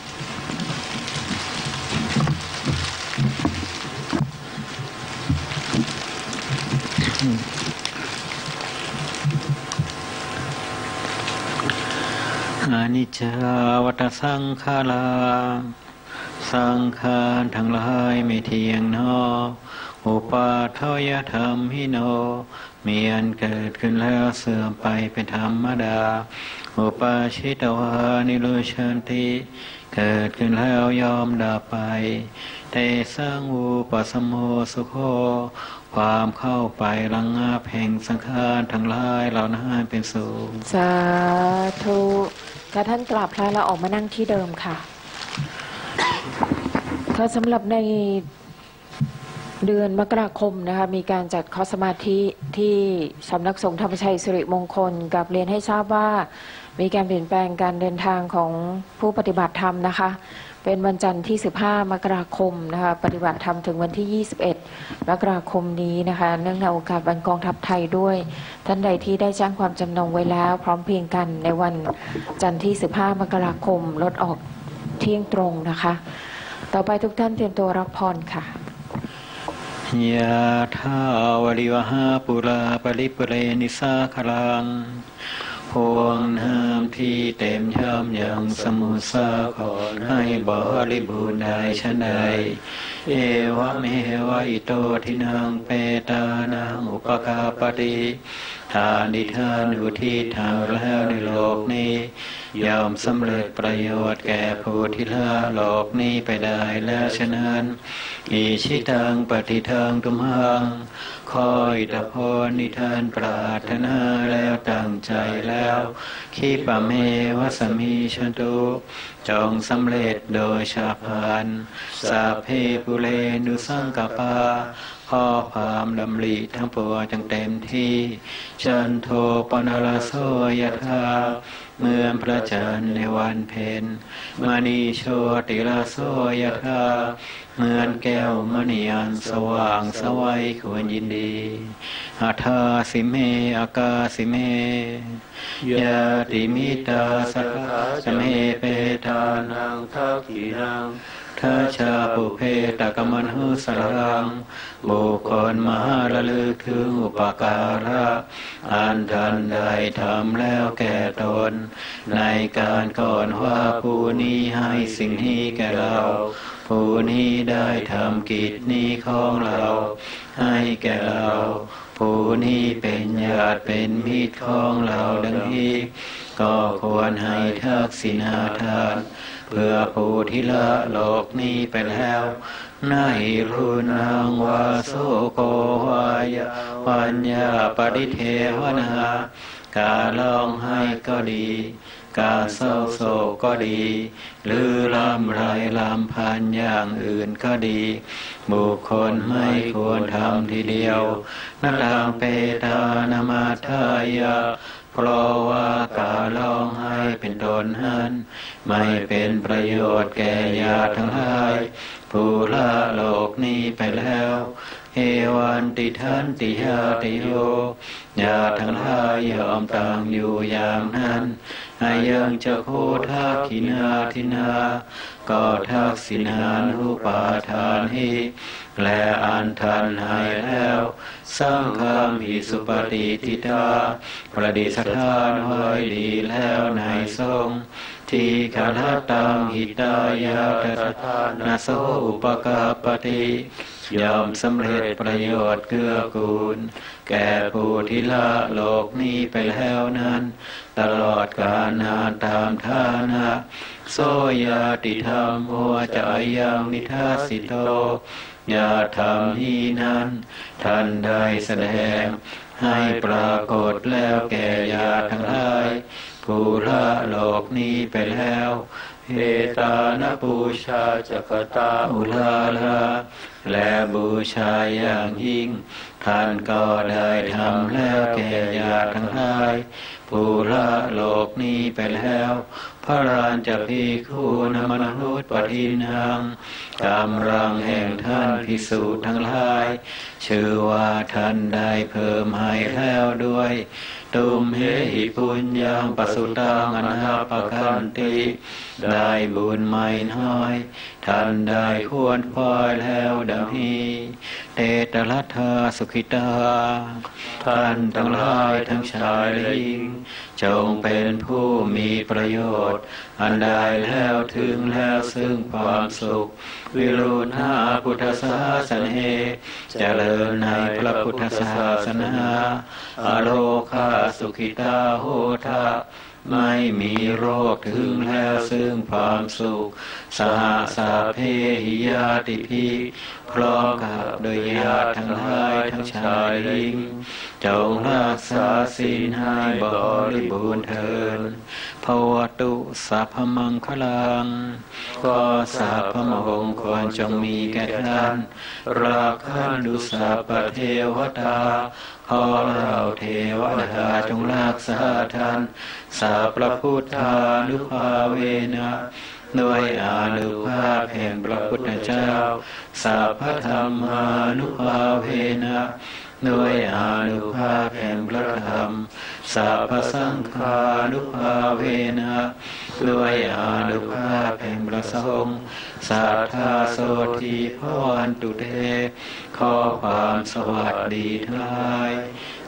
อนิจจาวัฏสังขาราสังขารทั้งหลายไม่เที่ยงหนออุปาทวยธรรมหิโนมีอันเกิดขึ้นแล้วเสื่อมไปเป็นธรรมดาอุปาชิตวานิโรชันติเกิดขึ้นแล้วยอมดับไปเตสังอุปสมโมสุโขความเข้าไประงับแห่งสังขารทั้งหลายเหล่านั้นเป็นสุขสาธุค่ะท่านกราบพระแล้วออกมานั่งที่เดิมค่ะค่ะสำหรับในเดือนมกราคมนะคะมีการจัดคอร์สสมาธิที่สำนักสงฆ์ธรรมชัยสิริมงคลกับเรียนให้ทราบว่ามีการเปลี่ยนแปลงการเดินทางของผู้ปฏิบัติธรรมนะคะเป็นวันจันทร์ที่15 มกราคมนะคะปฏิบัติธรรมถึงวันที่ 21 มกราคมนี้นะคะเนื่องในโอกาสวันกองทัพไทยด้วยท่านใดที่ได้แจ้งความจำนงไว้แล้วพร้อมเพรียงกันในวันจันทร์ที่ 15 มกราคมรถออกเที่ยงตรงนะคะต่อไปทุกท่านเตรียมตัวรับพรค่ะยะถาวริวหาปุราปริปุเรนิสาคลังพวงน้ำที่เต็มย่อมยังสมุทรสาครให้บริบูรณ์ได้ฉันใดเอวะเมวะอิโตทินังเปตานังอุปกาปติทานที่ท่านอุทิศทางแล้วในโลกนี้ย่อมสำเร็จประโยชน์แก่ผู้ที่ละโลกนี้ไปได้แล้วฉะนั้นอิชิตังปฏิทังตุมหังคอยตะพรนิท่านปรารถนาแล้วตั้งใจแล้วขีปะเมวะสมิชันตุจงสำเร็จโดยชาพานสัพเพปุเรนุสังกปาข้อความดำริทั้งปวงจงเต็มที่จันโทปนรโสยถาเมื่อพระจันทร์ในวันเพ็ญมณีโชติลาโสยถาเหมือนแก้วมณีอันสว่างสวัยควรยินดีอาทาสิเมอากาสิเมยาติมิตาสักขาสเมเปทานังทักขีนังทัชาปุเพตกมมันหุสรังบุคคลมาระลึกถึงอุปการะอันท่านได้ทำแล้วแก่ตนในการก่อนว่าผู้นี้ให้สิ่งนี้แก่เราผู้นี้ได้ทำกิจนี้ของเราให้แก่เราผู้นี้เป็นญาติเป็นมิตรของเราดังนี้ก็ควรให้ทักษิณาทานเพื่อผู้ที่ละโลกนี้ไปแล้วนาหิรุนังวาโสโกวายปัญญาปริเทวนาการร้องไห้ก็ดีการเศร้าโศกก็ดีหรือลำไรลำพันอย่างอื่นก็ดีบุคคลไม่ควรทำทีเดียวนักลังเปตานามาทายะเพราะว่าการร้องไห้เป็นตนนั้นไม่เป็นประโยชน์แก่ญาติทั้งหลายผู้ละโลกนี้ไปแล้วเอวันติทันติยาติโยญาติทั้งหลายยอมต่างอยู่อย่างนั้นอายังจะโคทักขินาทินาก็ทักษิณานุปาทานหิและอันทันหายแล้วสังฆามิสุปฏิทิตาประดิษฐานไว้ดีแล้วในทรงที่คาทัตตังหิตายาตถานาโสอุปกาปติยอมสำเร็จประโยชน์เกื้อกูลแก่ผู้ที่ละโลกนี้ไปแล้วนั้นตลอดกาลนานตามฐานะโสยาติธรรมโมจะยังนิทัสสิโตญาธรรมนี้นั้นท่านได้แสดงให้ปรากฏแล้วแก่ญาติทั้งหลายผู้ละโลกนี้ไปแล้วเอตานบูชาจักตาอุลาลาและบูชาอย่างยิ่งท่านก็ได้ทำแล้วแก่ญาติทั้งหลายผู้ละโลกนี้ไปแล้วพระราชภิกขุนมนุษย์ปฏินังกำลังแห่งท่านภิกษุทั้งหลายชื่อว่าท่านได้เพิ่มให้แล้วด้วยตุมเหหิปุญญังปสุตังอนาปคันติได้บุญไม่น้อยท่านได้ควรพอยแล้วดังนี้เตตรัตถาสุขิตาท่านทั้งหลายทั้งชายและหญิงจงเป็นผู้มีประโยชน์อันได้แล้วถึงแล้วซึ่งความสุขวิรุณาพุทธศาสนาเจริญในพระพุทธศาสนาอโลคาสุขิตาโหทะไม่มีโรคถึงแล้วซึ่งความสุขสหสาเพหิยาติภิพร้อมกับโดยญาติทั้งหลายทั้งชายหญิงจงรักษาศีลให้บริบูรณ์เถิดภวตุสัพพมังคลังก็สัพพมงคลจงมีแก่ท่านราคันตุสัพพเทวตาขอเราเทวดาจงรักษาท่านสัพพพุทธานุภาเวนะด้วยอานุภาพแห่งพระพุทธเจ้าสัพพธรรมานุภาเวนะด้วยอานุภาพแห่งพระธรรมสัพพสังฆานุภาเวนะด้วยอานุภาพแห่งพระสงฆ์สัทธาโสติภวันตุเตขอความสวัสดีทั้งหลาย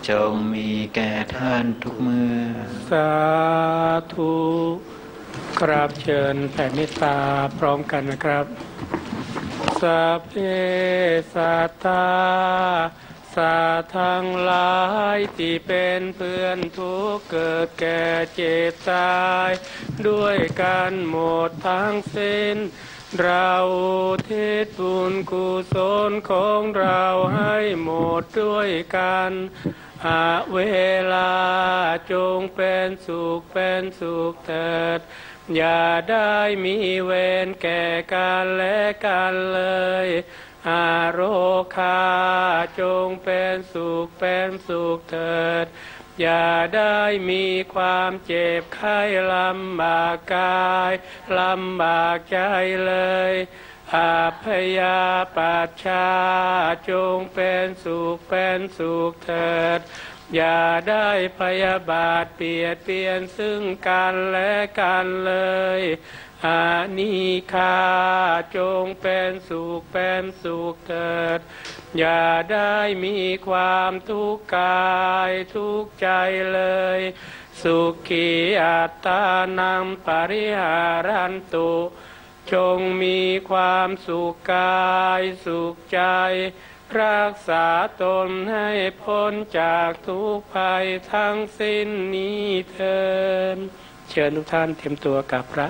จงมีแก่ท่านทุกเมื่อสาธุกราบเชิญแผ่เมตตาพร้อมกันนะครับสัพเพสัตตาสัตว์ทั้งหลายที่เป็นเพื่อนทุกข์เกิดแก่เจ็บตายด้วยกันหมดทั้งสิ้นเราทิศบุญกุศลของเราให้หมดด้วยกันเวลาจงเป็นสุขเถิดอย่าได้มีเวรแก่กันและกันเลยโรคาจงเป็นสุขเถิดอย่าได้มีความเจ็บไข้ลำบากกายลำบากใจเลยอาพยาปัชชาจงเป็นสุขเถิดอย่าได้พยาบาทเบียดเบียนซึ่งกันและกันเลยอานิฆาจงเป็นสุขเถิดอย่าได้มีความทุกข์กายทุกข์ใจเลยสุขีอัตตานังปริหารันตุจงมีความสุขกายสุขใจรักษาตนให้พ้นจากทุกภัยทั้งสิ้นนี้เถิดเชิญทุกท่านเตรียมตัวกับพระ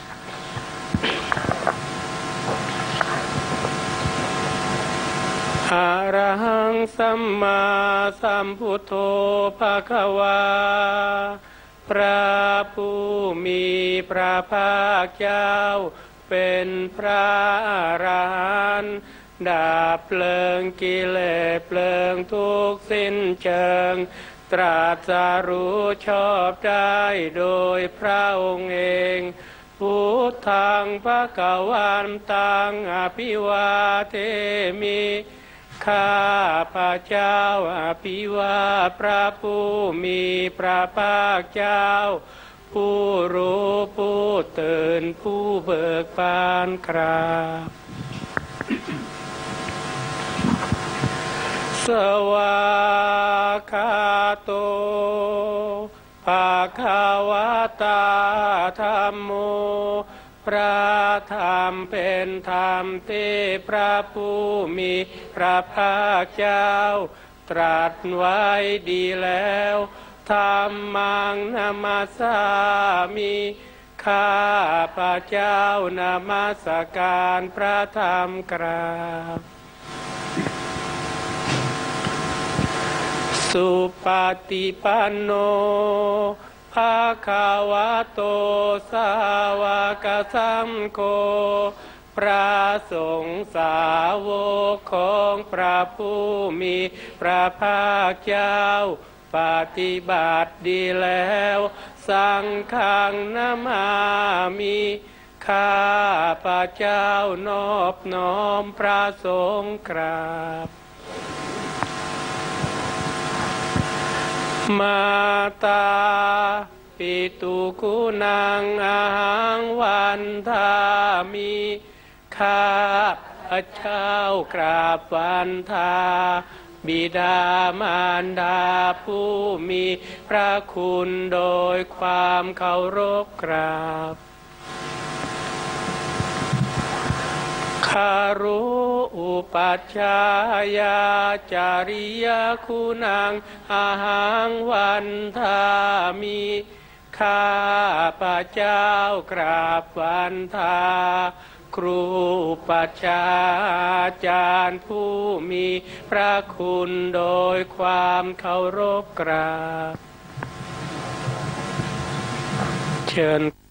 อะระหังสัมมาสัมพุทโธภควาพระผู้มีพระภาคเจ้าเป็นพระอรหันต์ดับเพลิงกิเลสเพลิงทุกข์สิ้นเชิงตรัสรู้ชอบได้โดยพระองค์เองพุทธังภควันตังอภิวาเทมิข้าพระเจ้าอภิวาพระผู้มีพระภาคเจ้าผู้รู้ผู้ตื่นผู้เบิกบานครับสวากขาโตภะคะวะตาธัมโมพระธรรมเป็นธรรมที่พระผู้มีพระภาคเจ้าตรัสไว้ดีแล้วธัมมังนามัสสามิข้าพระเจ้านมัสการพระธรรมครับสุปฏิปันโนภะคะวะโตสาวกสังโฆพระสงฆ์สาวกของพระผู้มีพระภาคเจ้าปฏิบัติดีแล้วสังฆังนามามิข้าพระเจ้านอบน้อมพระสงฆ์ครับมาตาปิตุกุนังอาหังวันทามิข้าพระเจ้ากราบวันทาบิดามารดาผู้มีพระคุณโดยความเคารพกราบคารุอุปัชฌายาจาริยคุณังอาหังวันทามิข้าพระเจ้ากราบวันทาครูปัจฉาจารย์ผู้มีพระคุณโดยความเคารพกราบเชิญ